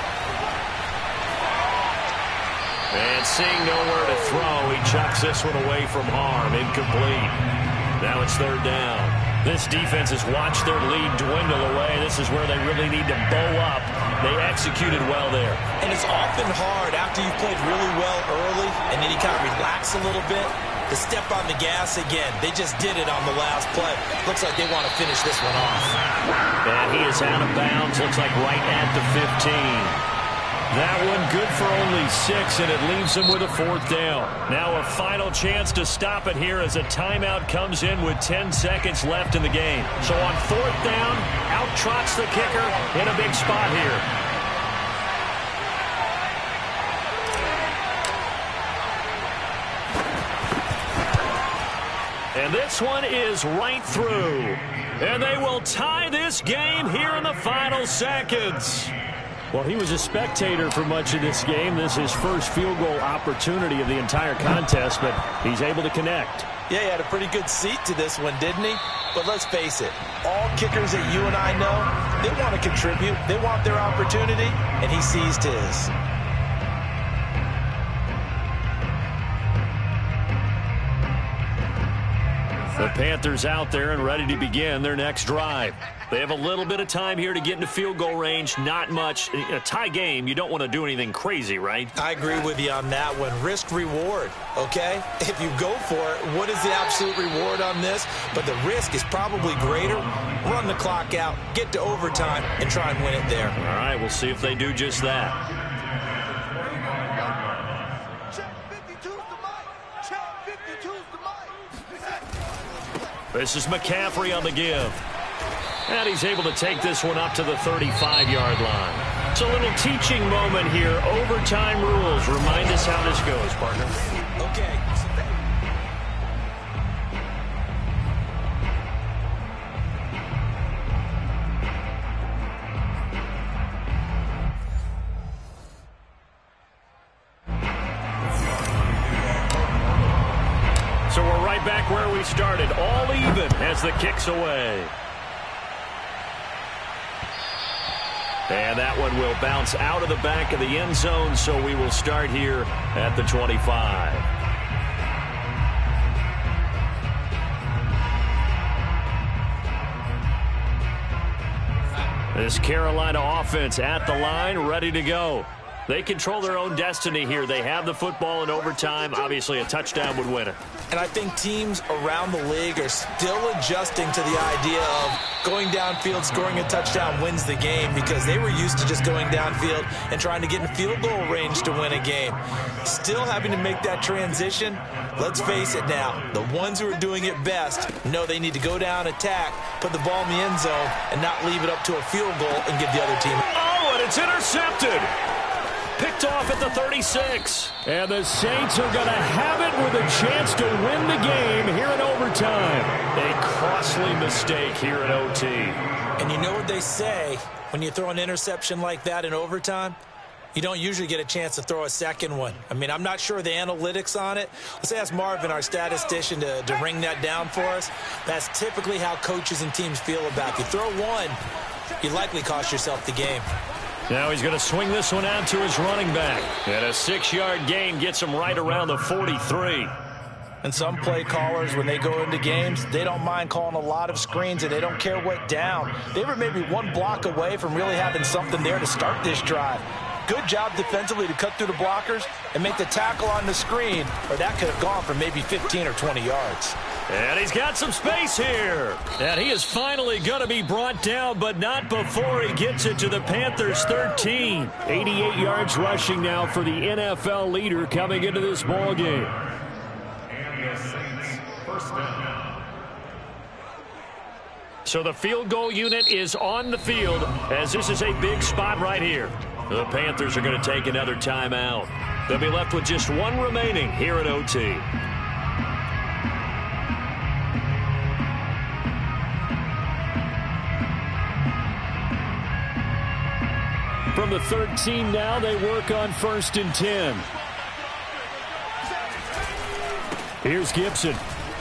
And seeing nowhere to throw, he chucks this one away from harm. Incomplete. Now it's third down. This defense has watched their lead dwindle away. This is where they really need to bow up. They executed well there. And it's often hard after you've played really well early and then you kind of relax a little bit to step on the gas again. They just did it on the last play. Looks like they want to finish this one off. And he is out of bounds. Looks like right at the 15. That one good for only 6, and it leaves them with a fourth down. Now a final chance to stop it here as a timeout comes in with 10 seconds left in the game. So on fourth down, out trots the kicker in a big spot here. And this one is right through. And they will tie this game here in the final seconds. Well, he was a spectator for much of this game. This is his first field goal opportunity of the entire contest, but he's able to connect. Yeah, he had a pretty good seat to this one, didn't he? But let's face it, all kickers that you and I know, they want to contribute. They want their opportunity, and he seized his. The Panthers out there and ready to begin their next drive. They have a little bit of time here to get into field goal range, not much. In a tie game, you don't want to do anything crazy, right? I agree with you on that one. Risk-reward, okay? If you go for it, what is the absolute reward on this? But the risk is probably greater. Run the clock out, get to overtime, and try and win it there. All right, we'll see if they do just that. This is McCaffrey on the give. And he's able to take this one up to the 35-yard line. It's a little teaching moment here. Overtime rules. Remind us how this goes, partner. Okay. So we're right back where we started. All even as the kick's away. And that one will bounce out of the back of the end zone, so we will start here at the 25. This Carolina offense at the line, ready to go. They control their own destiny here. They have the football in overtime. Obviously, a touchdown would win it. And I think teams around the league are still adjusting to the idea of going downfield, scoring a touchdown wins the game, because they were used to just going downfield and trying to get in field goal range to win a game. Still having to make that transition. Let's face it now, the ones who are doing it best know they need to go down, attack, put the ball in the end zone, and not leave it up to a field goal and give the other team. Oh, and it's intercepted. Picked off at the 36. And the Saints are going to have it with a chance to win the game here in overtime. A costly mistake here at OT. And you know what they say, when you throw an interception like that in overtime, you don't usually get a chance to throw a second one. I mean, I'm not sure of the analytics on it. Let's ask Marvin, our statistician, to ring that down for us. That's typically how coaches and teams feel about it. If you throw one, you likely cost yourself the game. Now he's going to swing this one out to his running back. And a 6-yard gain gets him right around the 43. And some play callers, when they go into games, they don't mind calling a lot of screens, and they don't care what down. They were maybe one block away from really having something there to start this drive. Good job defensively to cut through the blockers and make the tackle on the screen, or that could have gone for maybe 15 or 20 yards. And he's got some space here. And he is finally going to be brought down, but not before he gets it to the Panthers' 13. 88 yards rushing now for the NFL leader coming into this ball game. And the Saints, first down. So the field goal unit is on the field, as this is a big spot right here. The Panthers are going to take another timeout. They'll be left with just one remaining here at OT. From the 13 now, they work on 1st and 10. Here's Gibson.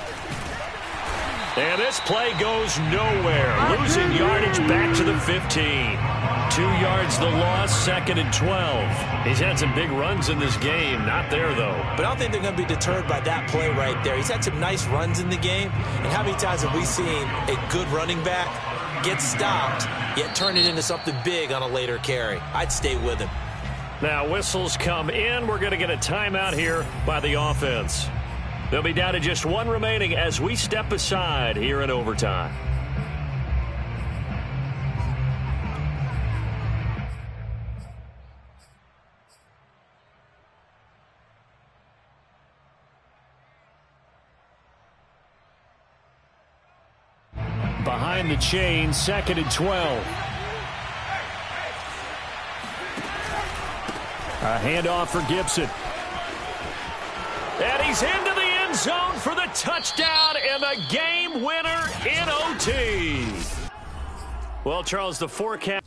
And this play goes nowhere. Losing yardage back to the 15. 2 yards the loss, 2nd and 12. He's had some big runs in this game. Not there, though. But I don't think they're going to be deterred by that play right there. He's had some nice runs in the game. And how many times have we seen a good running back get stopped, yet turn it into something big on a later carry? I'd stay with him. Now whistles come in. We're going to get a timeout here by the offense. They'll be down to just one remaining as we step aside here in overtime. Behind the chain, 2nd and 12. A handoff for Gibson. And he's into the end zone for the touchdown and the game winner in OT. Well, Charles, the forecast.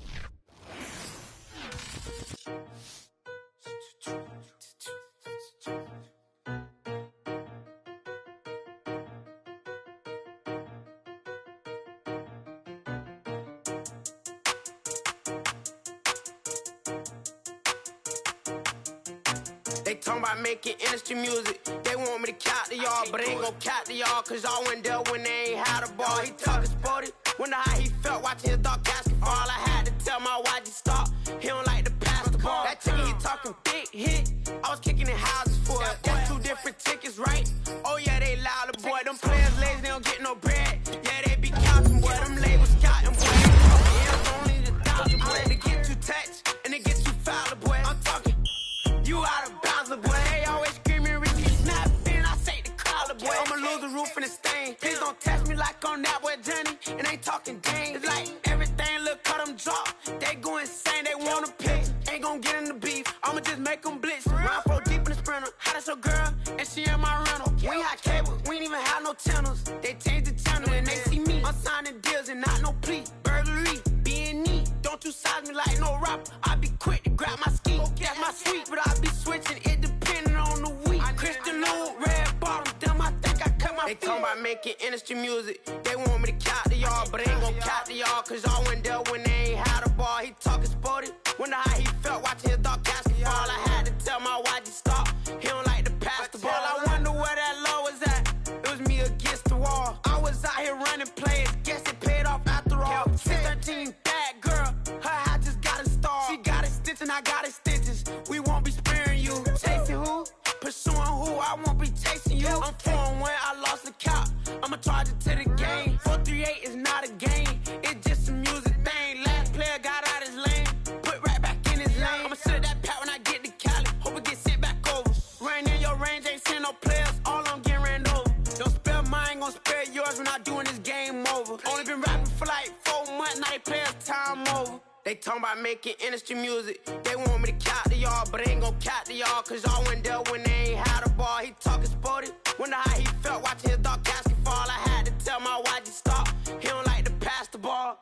talking about making industry music. They want me to count to y'all, but I ain't gon' count to y'all, cause y'all went there when they ain't had a ball. He talking sporty, wonder how he felt watching his dog casket fall. I had to tell my YG stop, he don't like to pass the ball. That chicken, he talking big hit, I was kicking in houses for it. That's 2 different tickets, right? Oh yeah, they loud, boy. Them players lazy, they don't get no bread. Yeah, they be counting, boy. Them labels counting, boy. Hands only the doctor, boy. They get too touched, and they get too foul, boy. I'm talking, you out of bounds, boy. They always screaming, Ricky snap, and I say the collar, boy. I'ma lose the roof and the stain. Please don't test me like I'm that boy Johnny, and ain't talking dang. It's like everything look cut them drop. They go insane, they want a pitch. Ain't gon' get in the beef, I'ma just make them blitz. Round 4 deep in the sprinter, how that's your girl, and she in my rental. We ain't had cable, we ain't even have no channels. They changed the channel and they see me. I'm signing deals and not no plea. Burglary, B&E, don't you size me like no rapper. I be quick to grab my ski, that's my sweet, but I be switching it depending on the week. Christian Lou, red bottoms, damn, I think I cut my feet. They talking about making industry music. They want me to count to y'all, but I ain't gon' count to y'all, cause y'all went there when they ain't had a ball. He talking sporty, wonder how he felt watching his dog casket fall. I had to tell my YG stop, he don't like to pass the ball. I wonder where that low was at, it was me against the wall. I was out here running plays, guess it paid off after all. 613, bad girl, her hat just got installed. She got extension, I got extensions, we won't be sparing you. Chasing who? Pursuing who? I won't be chasing you. I'm 4-1, I lost the count, I'ma charge it to the game. 438 is not a game, it's just a music thing. Last player got out his lane, put right back in his lane. I'ma sit at that pat when I get to Cali, hope it get sent back over. Ran in your range, ain't seen no players, all I'm getting ran over. Don't spare mine, gon' spare yours when I doing this game over. Only been rapping for like 4 months, now they players time over. They talking about making industry music. They want me to count to y'all, but I ain't gon' count to y'all, cause y'all went there when they ain't had a ball. He talking sporty, wonder how he felt watching his dog casket fall. I had to tell my YG stop, he don't like to pass the ball.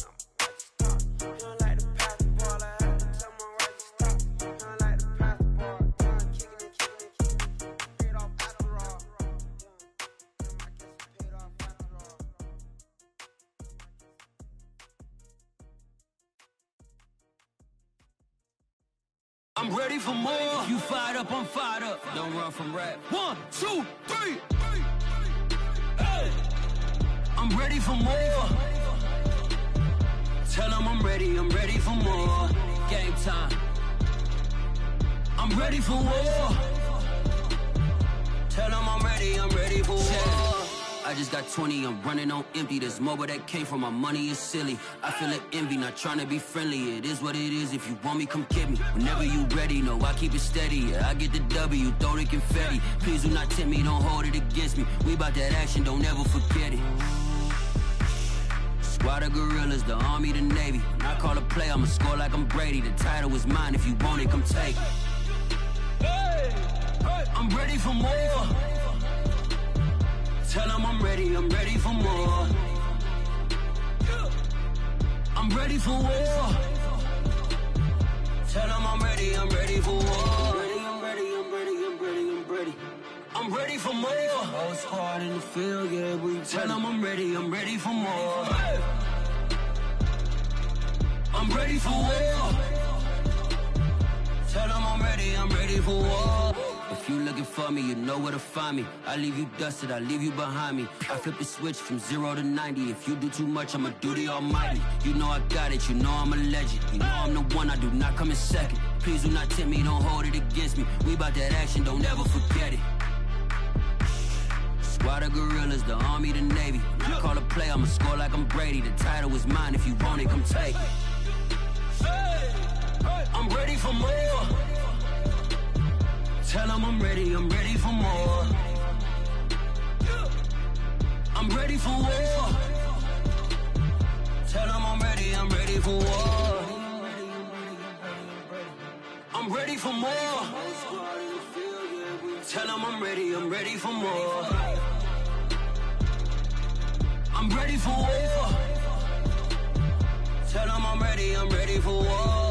He don't like to pass the ball. I had to tell my YG stop, he don't like to pass the ball. Kicking it, paid off after all. I guess it paid off after all. I'm ready for more. You fired up, I'm fired up. Don't run from rap. 1, 2, 3. Hey. I'm ready for more. Tell them I'm ready for more. Game time. I'm ready for war. Tell them I'm ready for war. I just got 20, I'm running on empty. This mobile that came from my money is silly. I feel like envy, not trying to be friendly. It is what it is, if you want me, come get me. Whenever you ready, no, I keep it steady. Yeah, I get the W, throw the confetti. Please do not tempt me, don't hold it against me. We about that action, don't ever forget it. Squad of gorillas, the army, the navy. When I call a play, I'ma score like I'm Brady. The title is mine, if you want it, come take it. Hey, I'm ready for more. Tell them I'm ready for more. I'm ready for war. Tell them I'm ready for war. I'm ready for more. Whole squad in the field, yeah, we tell them I'm ready for more. I'm ready for war. Tell them I'm ready for war. If you looking for me, you know where to find me. I leave you dusted, I leave you behind me. I flip the switch from 0 to 90. If you do too much, I'ma do the almighty. You know I got it, you know I'm a legend. You know I'm the one, I do not come in second. Please do not tempt me, don't hold it against me. We about that action, don't ever forget it. Squad of gorillas, the army, the navy. When I call a play, I'ma score like I'm Brady. The title is mine, if you want it, come take it. I'm ready for more. Tell them I'm ready for more. I'm ready for war. Tell them I'm ready for war. I'm ready for more. Tell them I'm ready for more. I'm ready for war. Tell them I'm ready for war.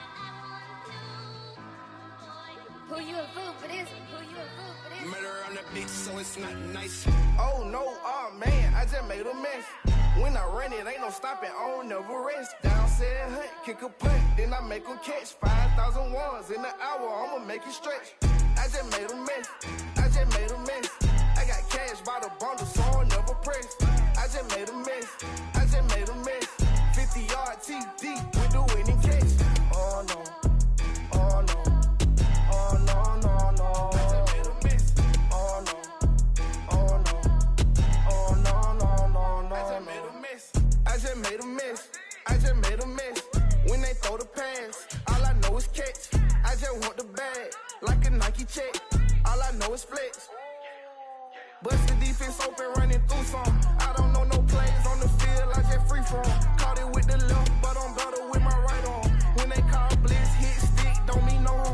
Who you a fool for this? Who you a fool for this? Murder on the bitch, so it's not nice. Oh no, oh man, I just made a mess. When I run it, ain't no stopping, I don't never rest. Down said hunt, kick a punt, then I make them catch. 5,000 ones in an hour, I'ma make it stretch. I just made a mess, I just made a mess. I got cash by the bundle, so I'll never press. I just made a mess, I just made a mess. 50-yard TD with the winning catch. Oh no, oh no, oh no, no, no. I just made a mess. Oh no, oh no, oh no, no, no, no. I just made a mess. I just made a mess. I just made a mess. When they throw the pass, all I know is catch. I just want the bag, like a Nike check. All I know is flex. Bust the defense open, running through some. I don't know no plays on the field, I just free from. Caught it with the left, but I'm better with my right arm. When they call blitz, hit stick, don't mean no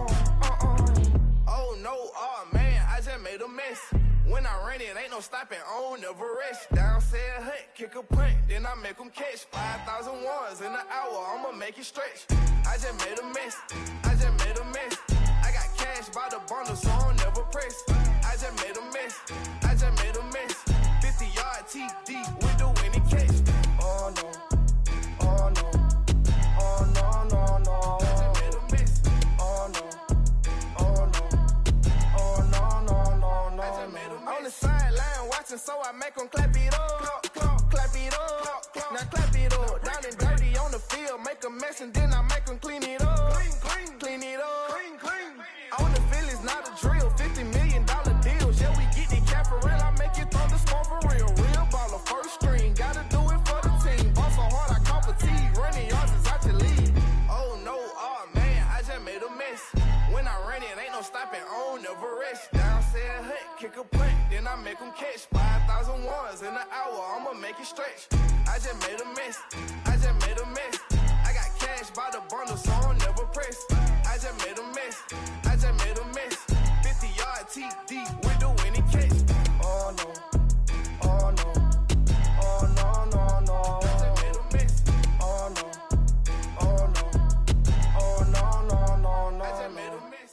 harm. Oh no, oh man, I just made a mess. When I run it, ain't no stopping, I don't never rest. Down said hunt, kick a punt, then I make them catch. 5,000 ones in an hour, I'ma make it stretch. I just made a mess, I just made a mess. I got cash by the bundle, so I'll never press. I just made a mess, I just made a mess. 50-yard TD with the winning catch. Oh no, oh no, oh no, no, no. I just made a mess. Oh no, oh no, oh no, no, no, no. I just made a mess. On the sideline watching, so I make them clap it up. Clap, clap, clap it up. Clap, clap. Now clap it up. Down and dirty on the field, make a mess and then I make them clean it up. Clean, clean, clean it up. Clean, clean. On the field is not a drill. $50 million deals. Yeah, we get the cap for real. I make it thunderstorm for real. Real baller, first string. Gotta do it for the team. Ball so hard, I call fatigue. Running yards is out your league. Oh no, oh man, I just made a mess. When I run it, ain't no stopping. I don't never rest. Down said hunt, kick a punt, then I make them catch. 5,000 ones in an hour, I'ma make it stretch. I just made a mess. I just made a mess. I got cash by the bundle, so I'll never press. I just made a mess. I just made a mess. 50-yard TD with the winning catch. Oh no, oh no, oh no, no, no. I just made a mess. Oh no, oh no, oh no, no, no, no. I just made a mess.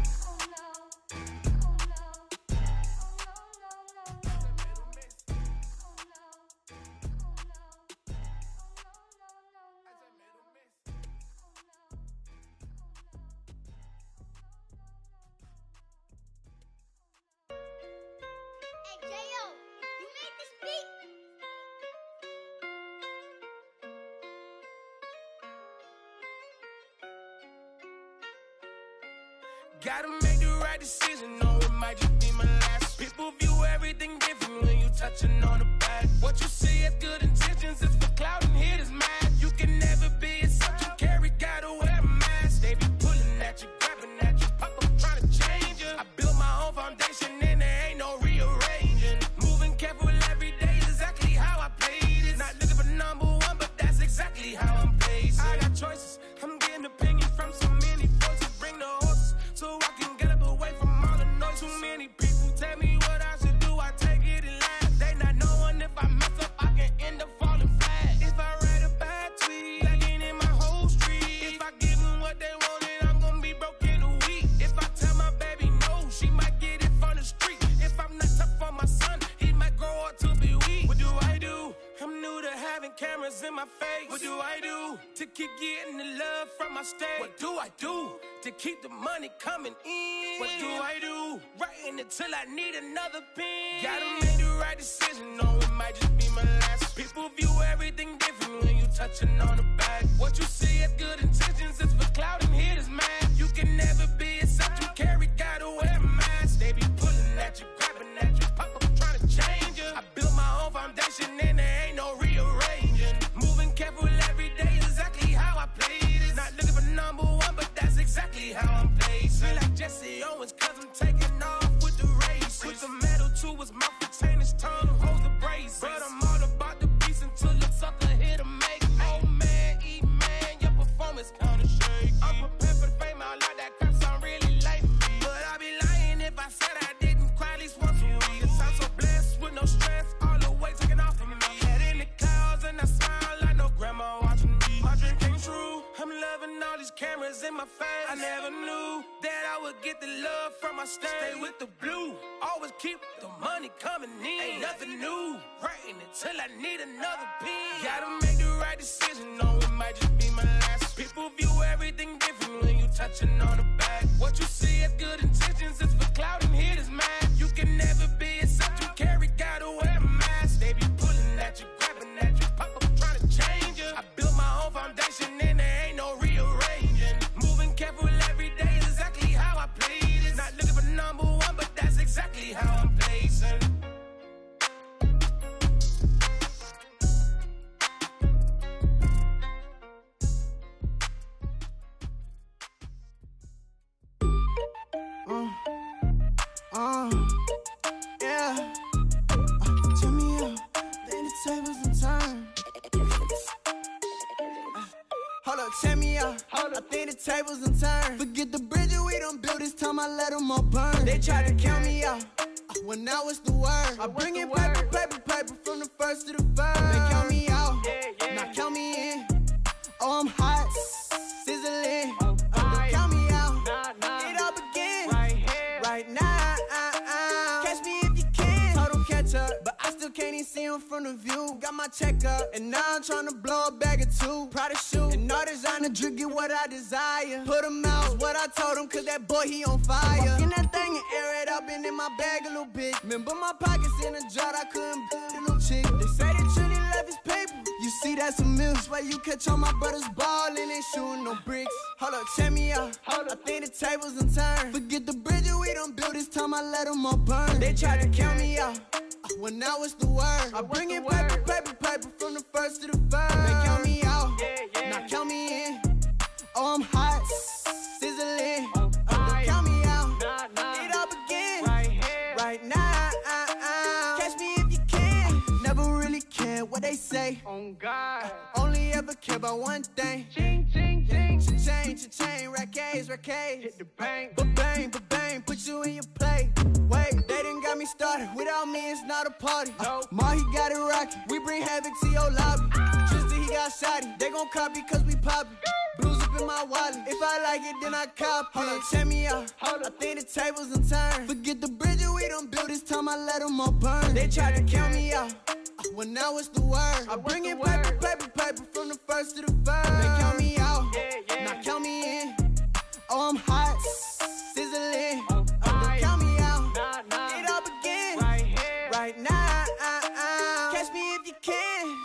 Gotta make the right decision, no, it might just be my last. People view everything different when you touching on the back. What you see is good intentions, it's for clout and hitters mad. You can never be yourself, you carry, gotta wear a mask. They be pulling at you, grabbing at you, pop up trying to change you. I built my own foundation and there ain't no rearranging. Moving careful every day is exactly how I played it. Not looking for number one, but that's exactly how I'm paced. I got choices, I'm getting opinions from so many voices. Bring the horses so I can get up away from all the noise. Too many people tell me what I should do, I take it in line. They not knowing if I mess up, I can end up falling flat. If I write a bad tweet, lagging in my whole street. If I give them what they wanted, I'm gonna be broke in a week. If I tell my baby no, she might get it from the street. If I'm not tough for my son, he might grow up to be weak. What do I do? I'm new to having cameras in my face. What do I do to keep getting the love from my state? What do I do to keep the money coming in? What do I do? Writing until I need another pen. Gotta make the right decision, no, it might just be my last. People view everything different when you touching on the back. What you see is good intentions, it's for clout and hitters mad. You can never be yourself, you carry, gotta wear a mask. They be pulling at you, grabbing at you, pop up trying to change you. I built my own foundation and there ain't no rearranging. Moving careful every day is exactly how I played it. Not looking for number one, but that's exactly how I'm placed. Feel like Jesse Owens, cause I'm taking off with the race. With the metal to his mouth, retain his tongue, hold the brace. But I'm all about the beats until the sucker hit a make. Oh man, eat man, your performance kinda shake. I'm prepared for the fame, I like that crap sound really like me. But get the love from my stain. Stay with the blue, always keep the money coming in. Ain't nothing new, writing until I need another pen. Gotta make the right decision, no, it might just be my last. People view everything different when you touching on the back. What you see as good intentions is for clout and haters mad. You can never be except you carry, gotta wear a mask. They be pulling at you, grabbing at you, pop up trying to change you. I built my own foundation and there ain't no rearranging. Moving careful every day is exactly how I play this. Not looking for number one, but that's exactly how I'm placing. Yeah. Turn me up, then the tables and turn. Hold up, check me out. I think the tables and turn. Forget the bridges we done built, this time I let them all burn. They tried to count me out, when now it's the word. I bring in paper, paper, paper from the first to the third. They count me out, now count me in. Oh, I'm hot, sizzling. Don't count me out, it all begin right now. Catch me if you can. Total catch up, but I still can't even see him from the view. Got my check up, and now I'm trying to blow a bag or two. Proud of shoe, and all designer drip, get what I desire. Put him out, is what I told him, cause that boy, he on fire. Walk in that thing and air it up, and in my bag a little bit. Remember my pockets in a jar, I couldn't beat a little chick. They say that Trinity left his paper. You see, that's a miss. Why you catch all my brothers ballin', ain't shooting no bricks. Hold up, check me out. I think the tables and turn. Forget the bridges we done built, this time I let them all burn. They tried to count me out, when now it's the word. I bring in paper, paper, paper from the first to the third. They count me out, now count me in. Oh, I'm hot, sizzling. Don't count me out, it all begin right now. Catch me if you can. Never really care what they say. On God, only ever care about one thing. Ching, ching, ching, cha-ching, cha-ching, rackets, rackets. Hit the bank, ba-bang, ba-bang, put you in your plate. Wait, they done got me started. Without me, it's not a party. Ma, he got it rockin'. We bring havoc to your lobby. Tristan, he got shotty. They gon' copy cause we poppin'. Blues up in my wallet. If I like it, then I cop it. Hold up, check me out. I think the tables and turn. Forget the bridges we done built, this time I let them all burn. They tried to count me out, when now it's the word. I bring in paper, paper, paper from the first to the third. They count me out, now count me in. Oh, I'm hot, sizzling. Don't count me out, it all begin right now. Catch me if you can.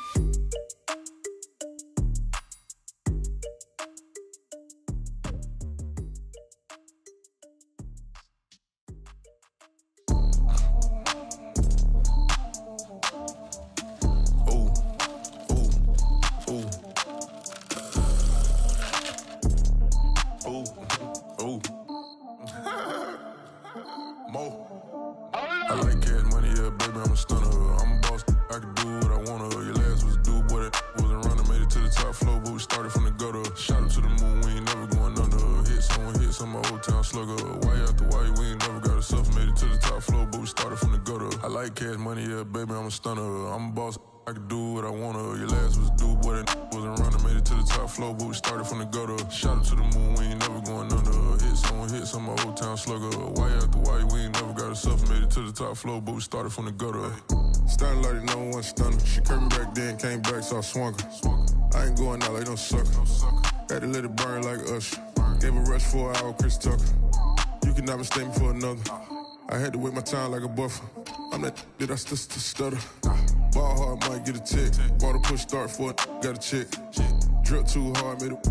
I like cash money, yeah, baby, I'm a stunner. I'm a boss, I can do what I wanna. Your last was a dude, boy, that wasn't running. Made it to the top floor, but we started from the gutter. Shot up to the moon, we ain't never going under. Hit some old town slugger. Why after why, we ain't never got a suffer. Made it to the top floor, but we started from the gutter. I like cash money, yeah, baby, I'm a stunner. I'm a boss, I can do what I wanna. Your last was a dude, boy, that wasn't running. Made it to the top floor, but we started from the gutter. Shot up to the moon, we ain't never going under. Hit some old town slugger. Why after why, we ain't never got a suffer. Made it to the top floor, but we started from the gutter. Starting like no one stunner. She curved me back then, came back, so I swung her. I ain't going out like no sucker. Had to let it burn like Usher. Gave a rush for an hour, Chris Tucker. You cannot mistake me for another. I had to wait my time like a buffer. I'm that I still stutter. Ball hard, might get a tick. Bought a push start for it, got a chick. Drip too hard, made it.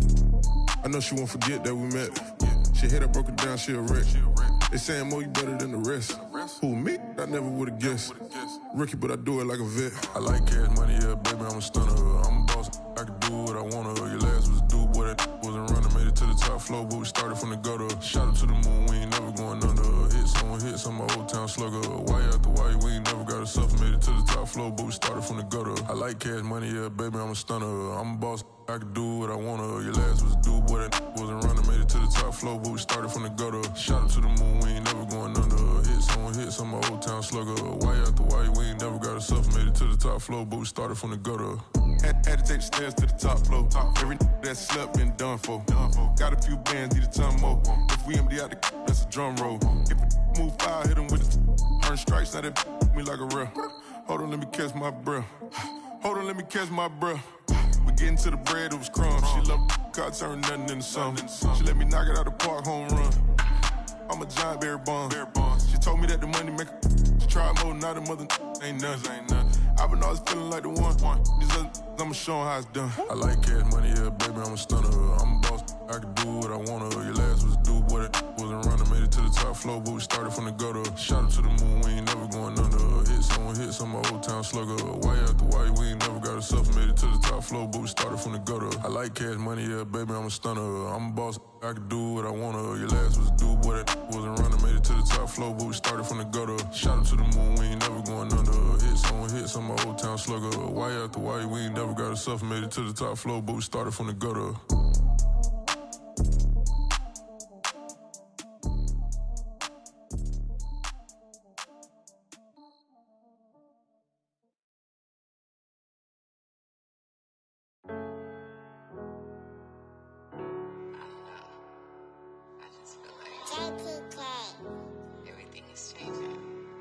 I know she won't forget that we met. She hit, I broke it down, she a wreck. They saying, Mo, you better than the rest. Who, me? I never would've guessed. Rookie, but I do it like a vet. I like cash money, yeah, baby, I'm a stunner. I'm a boss, I can do what I wanna. Your last was a dude, boy, that wasn't running. Made it to the top floor, but we started from the gutter. Shot up to the moon, we ain't never going under. Hit some old town slugger. Why after why, we ain't never got a suffer. Made it to the top floor, but we started from the gutter. I like cash money, yeah, baby, I'm a stunner. I'm a boss, I can do what I wanna. Your last was a dude, boy, that wasn't running. Made it to the top floor, but we started from the gutter. Shot up to the moon, we ain't never going under. Hit some old town slugger. Why after why, we ain't never got a suffer. Made it to the top floor, but we started from the gutter. Had to take the stairs to the top floor. Every that slept been done for. Got a few bands, need a ton more. If we empty out the that's a drum roll. If it move fire, hit him with it. Earn strikes, now that me like a real. Hold on, let me catch my breath. Hold on, let me catch my breath. We getting to the bread, it was crumbs. She loved God, turn nothing into something. She let me knock it out the park, home run. I'm a giant Barry Bonds. She told me that the money make she try more, not a mother ain't nothing. I've been always feeling like the one. These other I'ma show 'em how it's done. I like cash money, yeah, baby, I'm a stunner. I'm a boss, I can do what I wanna. Your last was a dude, boy, that wasn't running. Made it to the top floor, but we started from the gutter. Shot up to the moon, we ain't never going under. Hit some old town slugger. Why after why, we ain't never got ourselves. Made it to the top floor, but we started from the gutter. I like cash money, yeah, baby, I'm a stunner. I'm a boss, I can do what I wanna. Your last was a dude, boy, that wasn't running. Made it to the top floor, but we started from the gutter. Shot up to the moon, we ain't never going under. Hit some old town slugger. Why after why, we ain't never got ourselves. Made it to the top floor, but we started from the gutter. Everything is changing.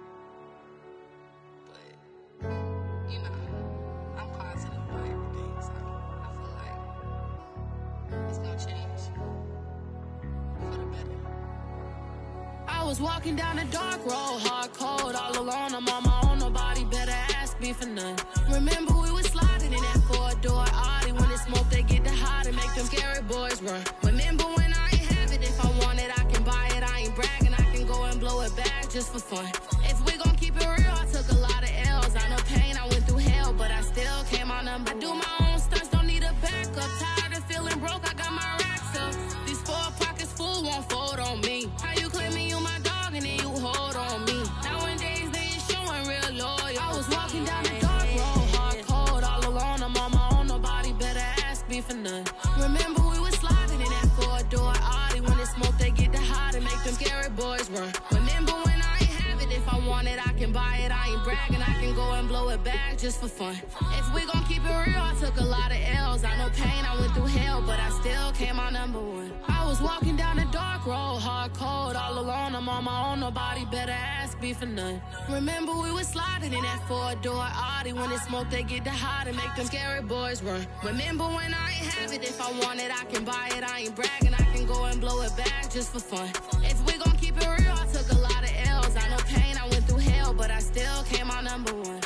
But, you know, I'm positive about everything, so I feel like it's gonna change for the better. I was walking down a dark road, hard cold, all alone. I'm on my own, nobody better ask me for none. Remember we was sliding in that 4-door Audi. When it's smoke, they get the hot and make them scary boys run. Remember when I ain't have it, if I want it, I can buy it. I ain't bragging, I can go and blow it back just for fun. If we gon' keep it real, I took a lot of L's. I know pain, I went through hell, but I still came out number. I do my own stunts, don't need a backup. Tired of feeling broke, I got my racks up. These 4 pockets full won't fold on me. How you claiming you my dog and then you hold on me? Nowadays they ain't showing real loyal. I was walking down the dark road, hard cold, all alone. I'm on my own, nobody better ask me for none. Remember we was sliding in that 4-door Audi. When it's smoke, they get the hot and make them scary boys run. Remember when I ain't have it, if I want it, I can buy it. I ain't bragging, I can go and blow it back just for fun. If we gon' keep it real, I took a lot of L's. I know pain, I went through hell, but I still came out number 1. I was walking down a dark road, hard cold, all alone. I'm on my own, nobody better ask me for none. Remember we was sliding in that 4-door Audi. When it's smoke, they get the hot and make them scary boys run. Remember when I ain't have it, if I want it, I can buy it. I ain't bragging, I can go and blow it back just for fun. If we gon' keep it real, I took a lot of L's. I know pain, I went through hell, but I still came out number 1.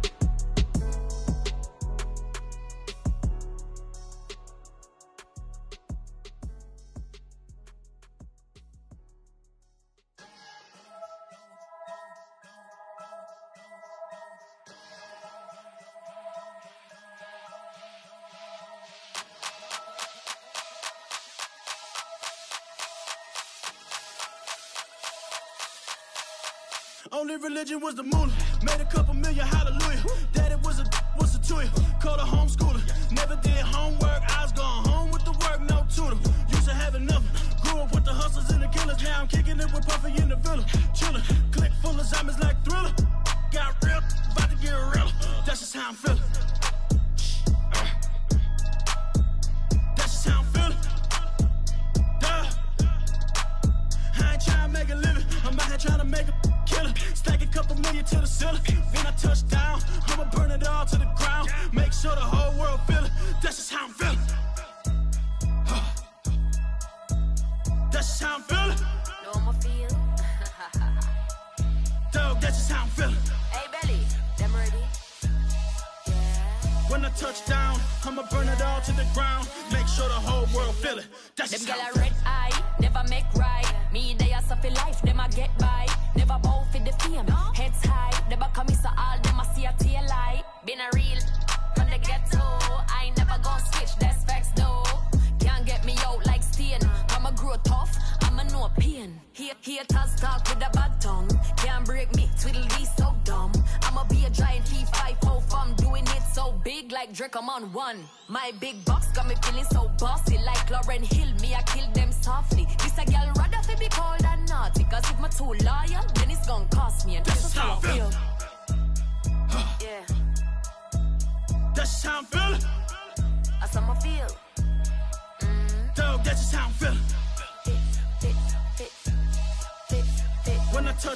Only religion was the moolah. Made a couple million, hallelujah. Daddy was a to you. Called a homeschooler. Never did homework. I was going home with the work, no tutor. Used to have enough. Grew up with the hustlers and the killers. Now I'm kicking it with Puffy in the villa. Chillin'. Click full of zombies like Thriller. Got real. About to get real. That's just how I'm feeling. That's just how I'm feeling. Duh. I ain't trying to make a living. I'm out here trying to make a killer. Stack a couple million to the ceiling. When I touch down, I'ma burn it all to the ground. Make sure the whole world feel it. That's just how I'm feeling. That's just how I'm feeling. Know I'ma feel. Dog, that's just how I'm feeling. Hey, Belly, them ready? When I touch down, I'ma burn it all to the ground. Make sure the whole world feel it. That's Them just gyal how a I'm red feeling. eye, never make right. Me, they are suffer life, them a get by. Never bow for the fame, heads high. Never come so all them a see a tail light. Been a real from the ghetto. I ain't never gon' switch, that's facts though. Can't get me out like stain. I'ma grow tough, I'ma know pain. Haters talk with a bad tongue. Can't break me, twiddly so dumb. I'ma be a giant T5 from doing it so big like Drake, I'm on 1. My big box got me feeling so bossy like Lauren Hill. Me, I kill them softly. This a girl rather fi be cold than naughty. Cause if my too loyal, then it's gon' cost me. And that's just how I feel. Yeah. That's just how I'm feeling.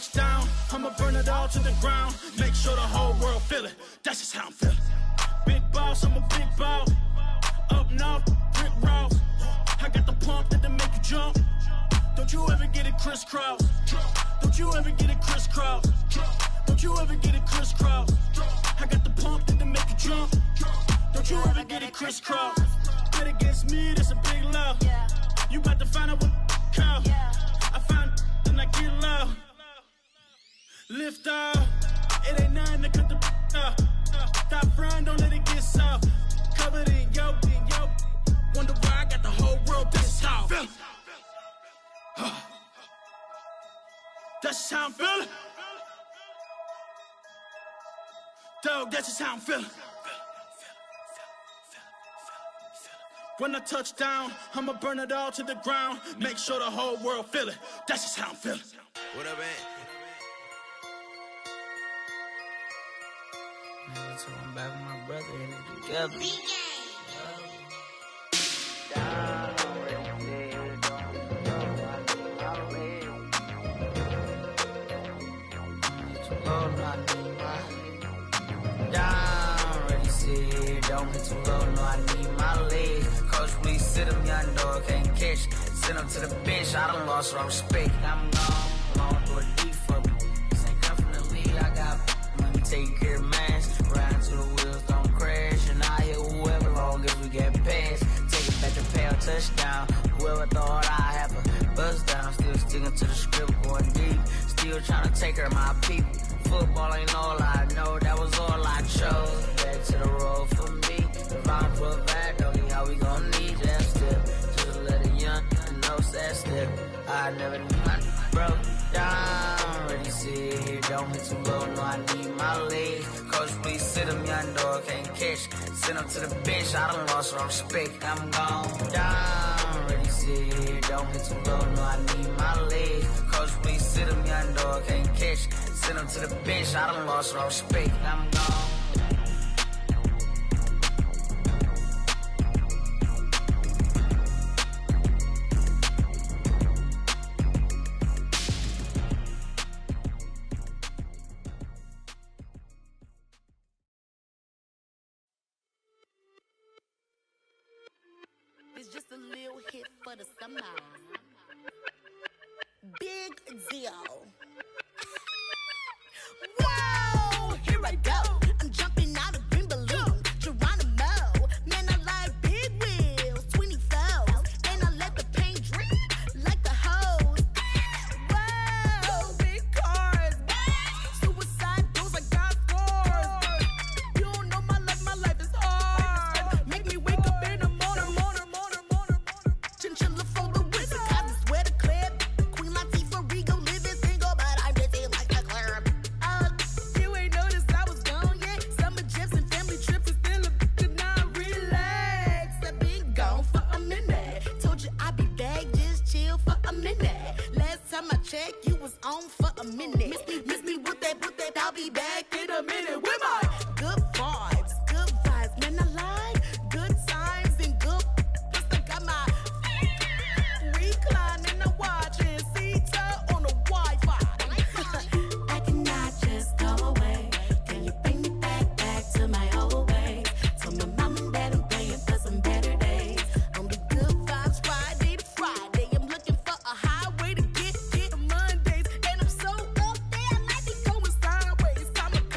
touch down, I'ma burn it all to the ground. Make sure the whole world feel it. That's just how I'm feeling. Big boss, I'm a big boss. Up north, brick route. I got the pump that'll make you jump. Don't you ever get it crisscross. Don't you ever get it crisscross. Don't you ever get it crisscross. I got the pump that'll make you jump. Don't you ever get it crisscross. Bet against me, that's a big love. You about to find out what cow. I find and I get loud. Lift off. It ain't nothing to cut the off. Stop frying, don't let it get soft. Covered in yo. Wonder why I got the whole world. That's how I'm feeling. That's just how I'm feeling. Dog, that's just how I'm feeling. When I touch down, I'ma burn it all to the ground. Make sure the whole world feel it. That's just how I'm feeling. What up, man? So I'm back with my brother and it together. Don't hit too low, no, I need my legs. Coach, please sit him, young dog, can't catch. Send him to the bench, I done lost all respect. I'm gone through a deep for me. This ain't come from the lead, I got money, take care of mine. Ride till the wheels don't crash. And I hit whoever long as we get past. Take it back to pay a touchdown. Whoever thought I have a bust down. Still sticking to the script, going deep. Still trying to take care of my people. Football ain't all I know, that was all I chose. Back to the road for me. If I'm provide, don't need how we gon' need that step. Just let a young know that step. I never knew my broke down. Already see it here, don't hit too low, no, I need my legs. Coach, please sit him, young dog, can't catch. Send him to the bench, I done lost all respect. I'm gone down. Already see it here, don't hit too low, no, I need my legs. Coach, please sit him, young dog, can't catch. Send him to the bench, I done lost all respect. I'm gone. It's just a little hit for the summer. Big deal. Whoa, here I go. I'm jumping out of green balloon. Geronimo, man, I like big wheels, 24s, and I let the paint drip like the hose. Whoa, big cars, suicide doors, I got scores. You don't know my life is hard. Make me wake up in the morning. Chinchilla for the wizard, cause I swear to Claire, Queen Latifah, Rigo, living single, but I'm busy like a club. You ain't noticed I was gone yet. Summer jets and family trips is still a good now. Relax, I've been gone for a minute. Told you I'd be back, just chill for a minute. Last time I checked, you was on for a minute. Miss me with that, I'll be back in a minute. With my good vibes, man, I like good times and good. Plus I got my recline and I'm watching Sita on the Wi-Fi. I cannot just go away. Can you bring me back to my old ways? Tell my mom and dad I'm praying for some better days. On the good vibes Friday to Friday, I'm looking for a highway to get Mondays. And I'm so up there, I might be going sideways. Time to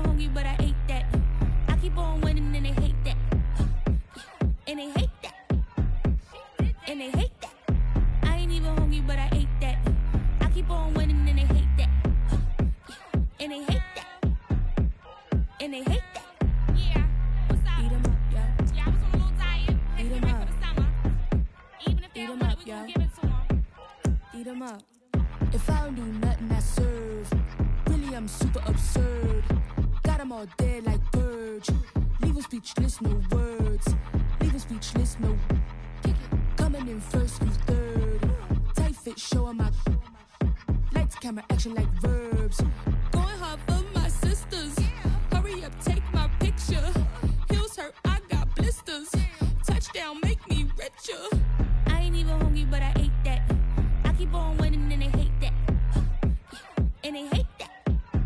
hungry, but I ate that. I keep on winning and they hate that. And they hate that. And they hate that. I ain't even hungry, but I ate that. I keep on winning and they hate that. And they hate that. And they hate that. Yeah, what's up? Eat 'em up, yo. Yeah, I was on a little diet. Eat 'em Ready up. for the summer. Even if they Eat don't 'em want up, it, we yo. gon' give it to them. Eat 'em up. If I don't do nothing, I serve. Really, I'm super absurd. Got 'em all dead like birds. Leave 'em speechless, no words. Leave 'em speechless, no. Coming in first, who's third? Tight fit, showing my. Lights, camera, action like verbs. Going hard for my sisters. Hurry up, take my picture. Heels hurt, I got blisters. Touchdown, make me richer. I ain't even hungry, but I ate that. I keep on winning and they hate that. And they hate that.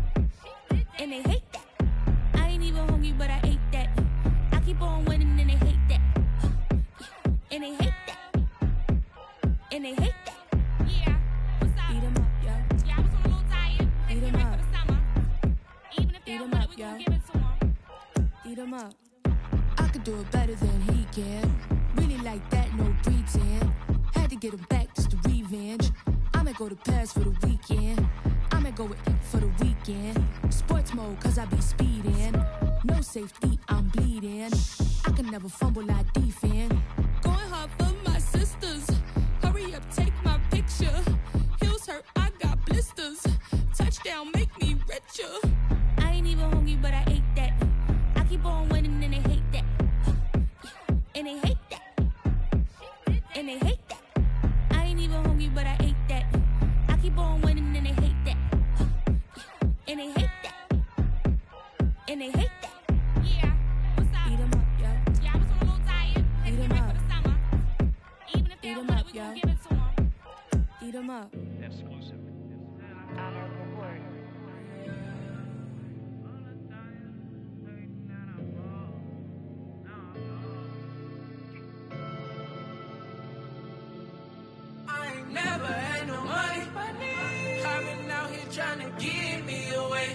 And they hate that. I ain't even hungry, but I ate that. I keep on winning and they hate that. And they hate that. And they hate that. Yeah, what's up? Eat 'em up, yo. Yeah, I was on a little diet. Eat 'em Ready up. for the summer. Even if they Eat don't 'em want up, it, we yo. gon' give it to them. Eat 'em up. I could do it better than he can. Really like that, no pretend. Had to get him back just to revenge. I'ma go to Paris for the weekend. I'ma go with it for the weekend. Sports mode, cause I be speeding. No safety, I'm bleeding. I can never fumble, I defend. Going hard for my sisters. Hurry up, take my picture. Heels hurt, I got blisters. Touchdown, make me richer. I ain't even hungry, but I ate that. I keep on winning and they hate that. And they hate that. And they hate that. I ain't even hungry, but I ate that. I keep on winning and they hate that. And they hate that. And they hate that. Yeah, what's up? Eat 'em up, yo. Yeah, I was on a little diet. Ready Eat 'em for up. the summer. Even if they Eat don't 'em want up, it, we yo. gon' give it to them. Eat 'em up. Exclusive. I ain't never had no money. I've been out here trying to give me away.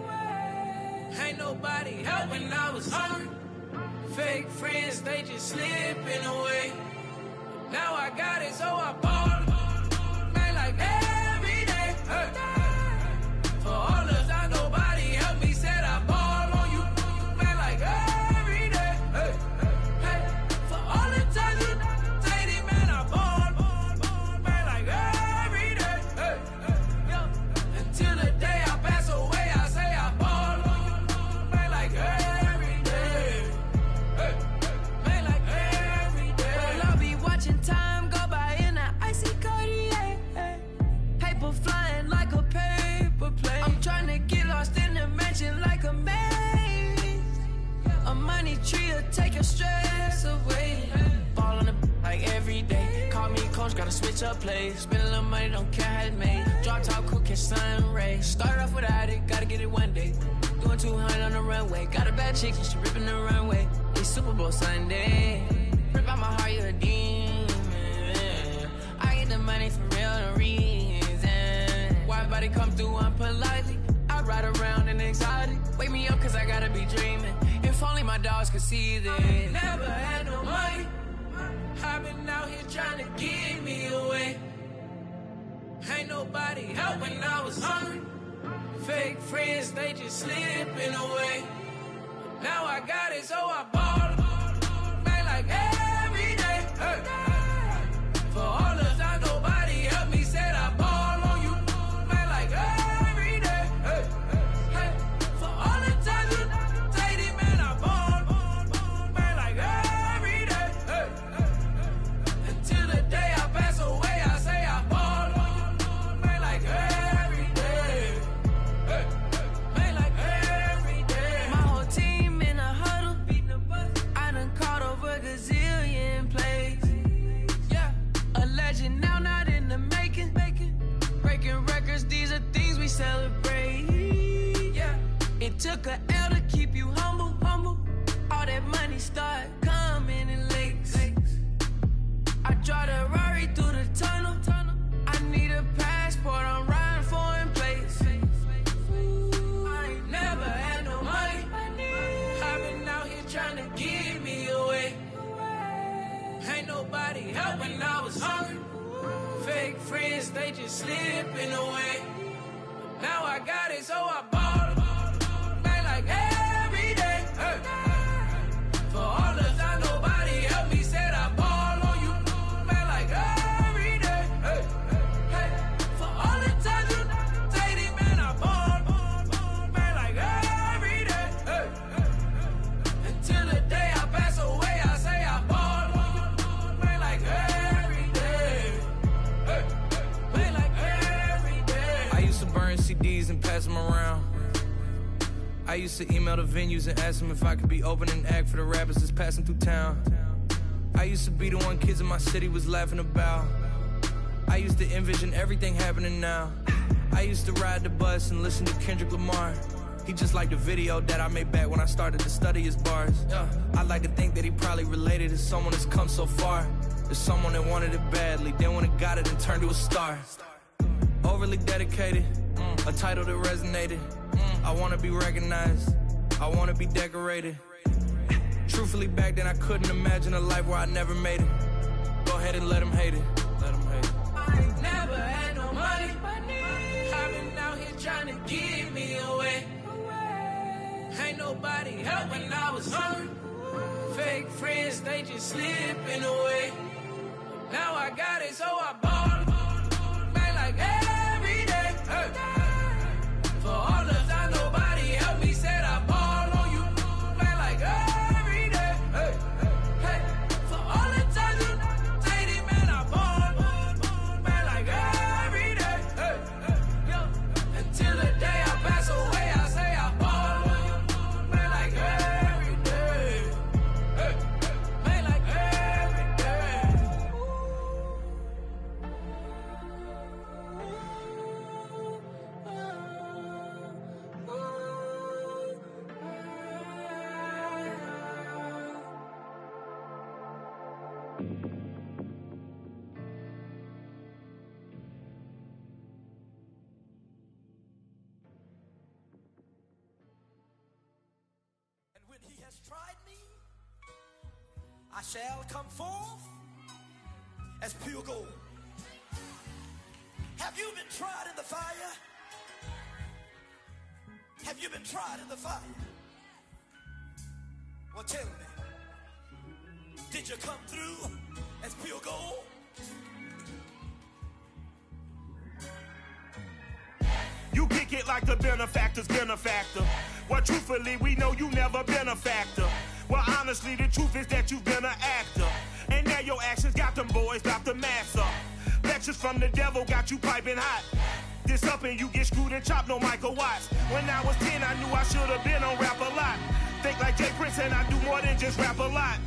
Ain't nobody helping, I was hungry. Fake friends, they just slipping away. Now I got it, so I bought it. Man, like every day. Hey. For all the time nobody helped me, said I ball on you. Man, like every day. Hey. Hey. For all the times you dated it, man, I ball. Man, like every day. Hey. Yeah. Until the day I pass away, I say I ball on you. Man, like every day. Hey. Man, like every day. Well, I'll be watching time go by in an icy Cartier. Paper flying like a paper plane. I'm trying to get lost in the mansion like a maze. A money tree will take your stress away. Ball on the like every day. Call me coach, gotta switch up plays. Spend a little money, don't care how it made. Drop top, cool, catch sun rays. Start off without it, gotta get it one day. Doing 200 on the runway. Got a bad chick, and she ripping the runway. It's Super Bowl Sunday. Rip out my heart, you a demon. I get the money for real, no reason. Why everybody come through unpolitely? I ride around in exotic. Wake me up, cause I gotta be dreaming. If only my dogs could see this. Never had no money. I've been out here trying to give me away. Ain't nobody helping, I was hungry. Fake friends, they just slipping away. Now I got it, so I ball. Man, like every day. Hey. For all the time nobody helped me, said I ball on you. Man, like every day. Hey. Hey. For all the time you dated, man, I ball. Man, like every day. Hey. Until the day I pass away, I say I ball on you. Man, like every day. Hey. Man, like every day. My whole team in a huddle. I done caught over a gazillion plays. Yeah, a legend now, not in the making. Breaking records, these are things we celebrate. Yeah, it took a L to keep you humble. All that money start coming in lakes. I drive the Rari through the tunnel. I need a passport, I'm riding foreign plates. I ain't never had no money. it, so I ball. Man, like every day. Hey. For all the time nobody helped me, said I ball on you. Man, like every day. Hey. Hey. For all the times you dated, man, I ball. Man, like every day. Hey. Until the day I pass away, I say I ball. Man, like every day. Hey. Man, like every day. I used to burn CDs and pass them around. I used to email the venues and ask them if I could be opening act for the rappers that's passing through town. I used to be the one kids in my city was laughing about. I used to envision everything happening now. I used to ride the bus and listen to Kendrick Lamar. He just liked the video that I made back when I started to study his bars. I like to think that he probably related to someone that's come so far. There's someone that wanted it badly, then when it got it, it turned to a star. Overly dedicated, a title that resonated. I wanna be recognized, I wanna be decorated. Truthfully, back then I couldn't imagine a life where I never made it. Go ahead and let them hate it. Let them hate it. I ain't never had no money. I've been out here trying to give me away. Ain't nobody help when I was hungry. Fake friends, they just slipping away. Now I got it, so I ball. Man, like every day. Hey. For all the time nobody helped me, said I ball on you. Man, like every day. Hey. Hey. For all the times you dated, man, I ball. Man, like every day. Hey. Hey. Until the day I pass away, I say I ball. Man, like every day. Hey. Man, like every day. When he has tried me, I shall come forth as pure gold. Have you been tried in the fire? Have you been tried in the fire? Well, tell me, did you come through as pure gold? You kick it like the benefactor's benefactor. Well, truthfully, we know you never been a factor. Well, honestly, the truth is that you've been an actor. And now your actions got them boys drop the mask up. Lectures from the devil got you piping hot. This up and you get screwed and chopped, no Michael Watts. When I was 10, I knew I should have been on rap a lot. Think like Jay Prince and I do more than just rap a lot.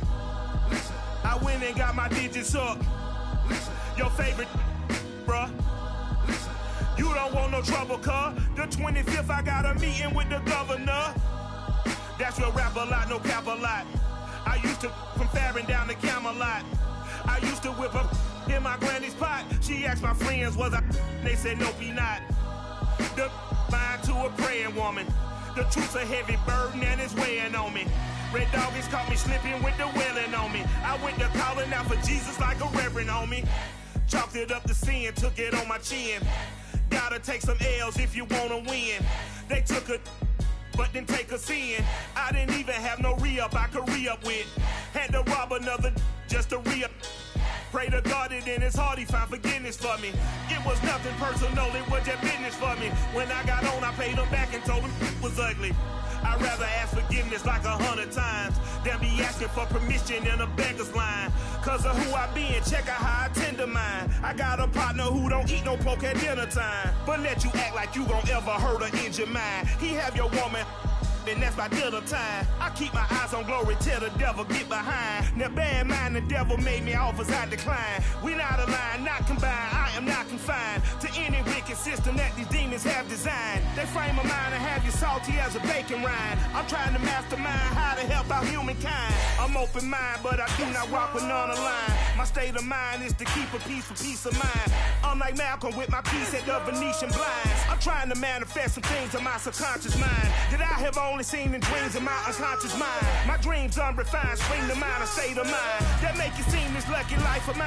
I went and got my digits up. Your favorite, bruh. You don't want no trouble, cuz. The 25th, I got a meeting with the governor. That's real rap a lot, no cap a lot. I used to from Farron down to Camelot. I used to whip up in my granny's pot. She asked my friends, was I? They said, nope, he not. The mind to a praying woman. The truth's a heavy burden and it's weighing on me. Red Doggies caught me slipping with the wailing on me. I went to calling out for Jesus like a reverend on me. Chalked it up to sin, took it on my chin. Gotta take some L's if you wanna win. They took a but didn't take a sin. I didn't even have no re-up I could re-up with. Had to rob another just to re-up. Pray to God that in his heart he found forgiveness for me. It was nothing personal, it was just business for me. When I got on, I paid him back and told him it was ugly. I'd rather ask forgiveness like 100 times than be asking for permission in a beggar's line. Cause of who I be and check out how I tend to mine. I got a partner who don't eat no pork at dinner time, but let you act like you gon' ever hurt or injure mine. He have your woman, and that's my dinner time. I keep my eyes on glory till the devil get behind. Now bear in mind the devil made me offers I decline. We not aligned, not combined, I am not confined to any wicked system that these demons have designed. They frame a mind and have you salty as a bacon rind. I'm trying to mastermind how to help out humankind. I'm open mind, but I do not walk with none aligned. My state of mind is to keep a peaceful peace of mind. I'm like Malcolm with my piece at the Venetian blinds. I'm trying to manifest some things in my subconscious mind that I have only seen in dreams in my unconscious mind. My dreams unrefined, spring to mind, a state of mind that make you seem this lucky life of mine.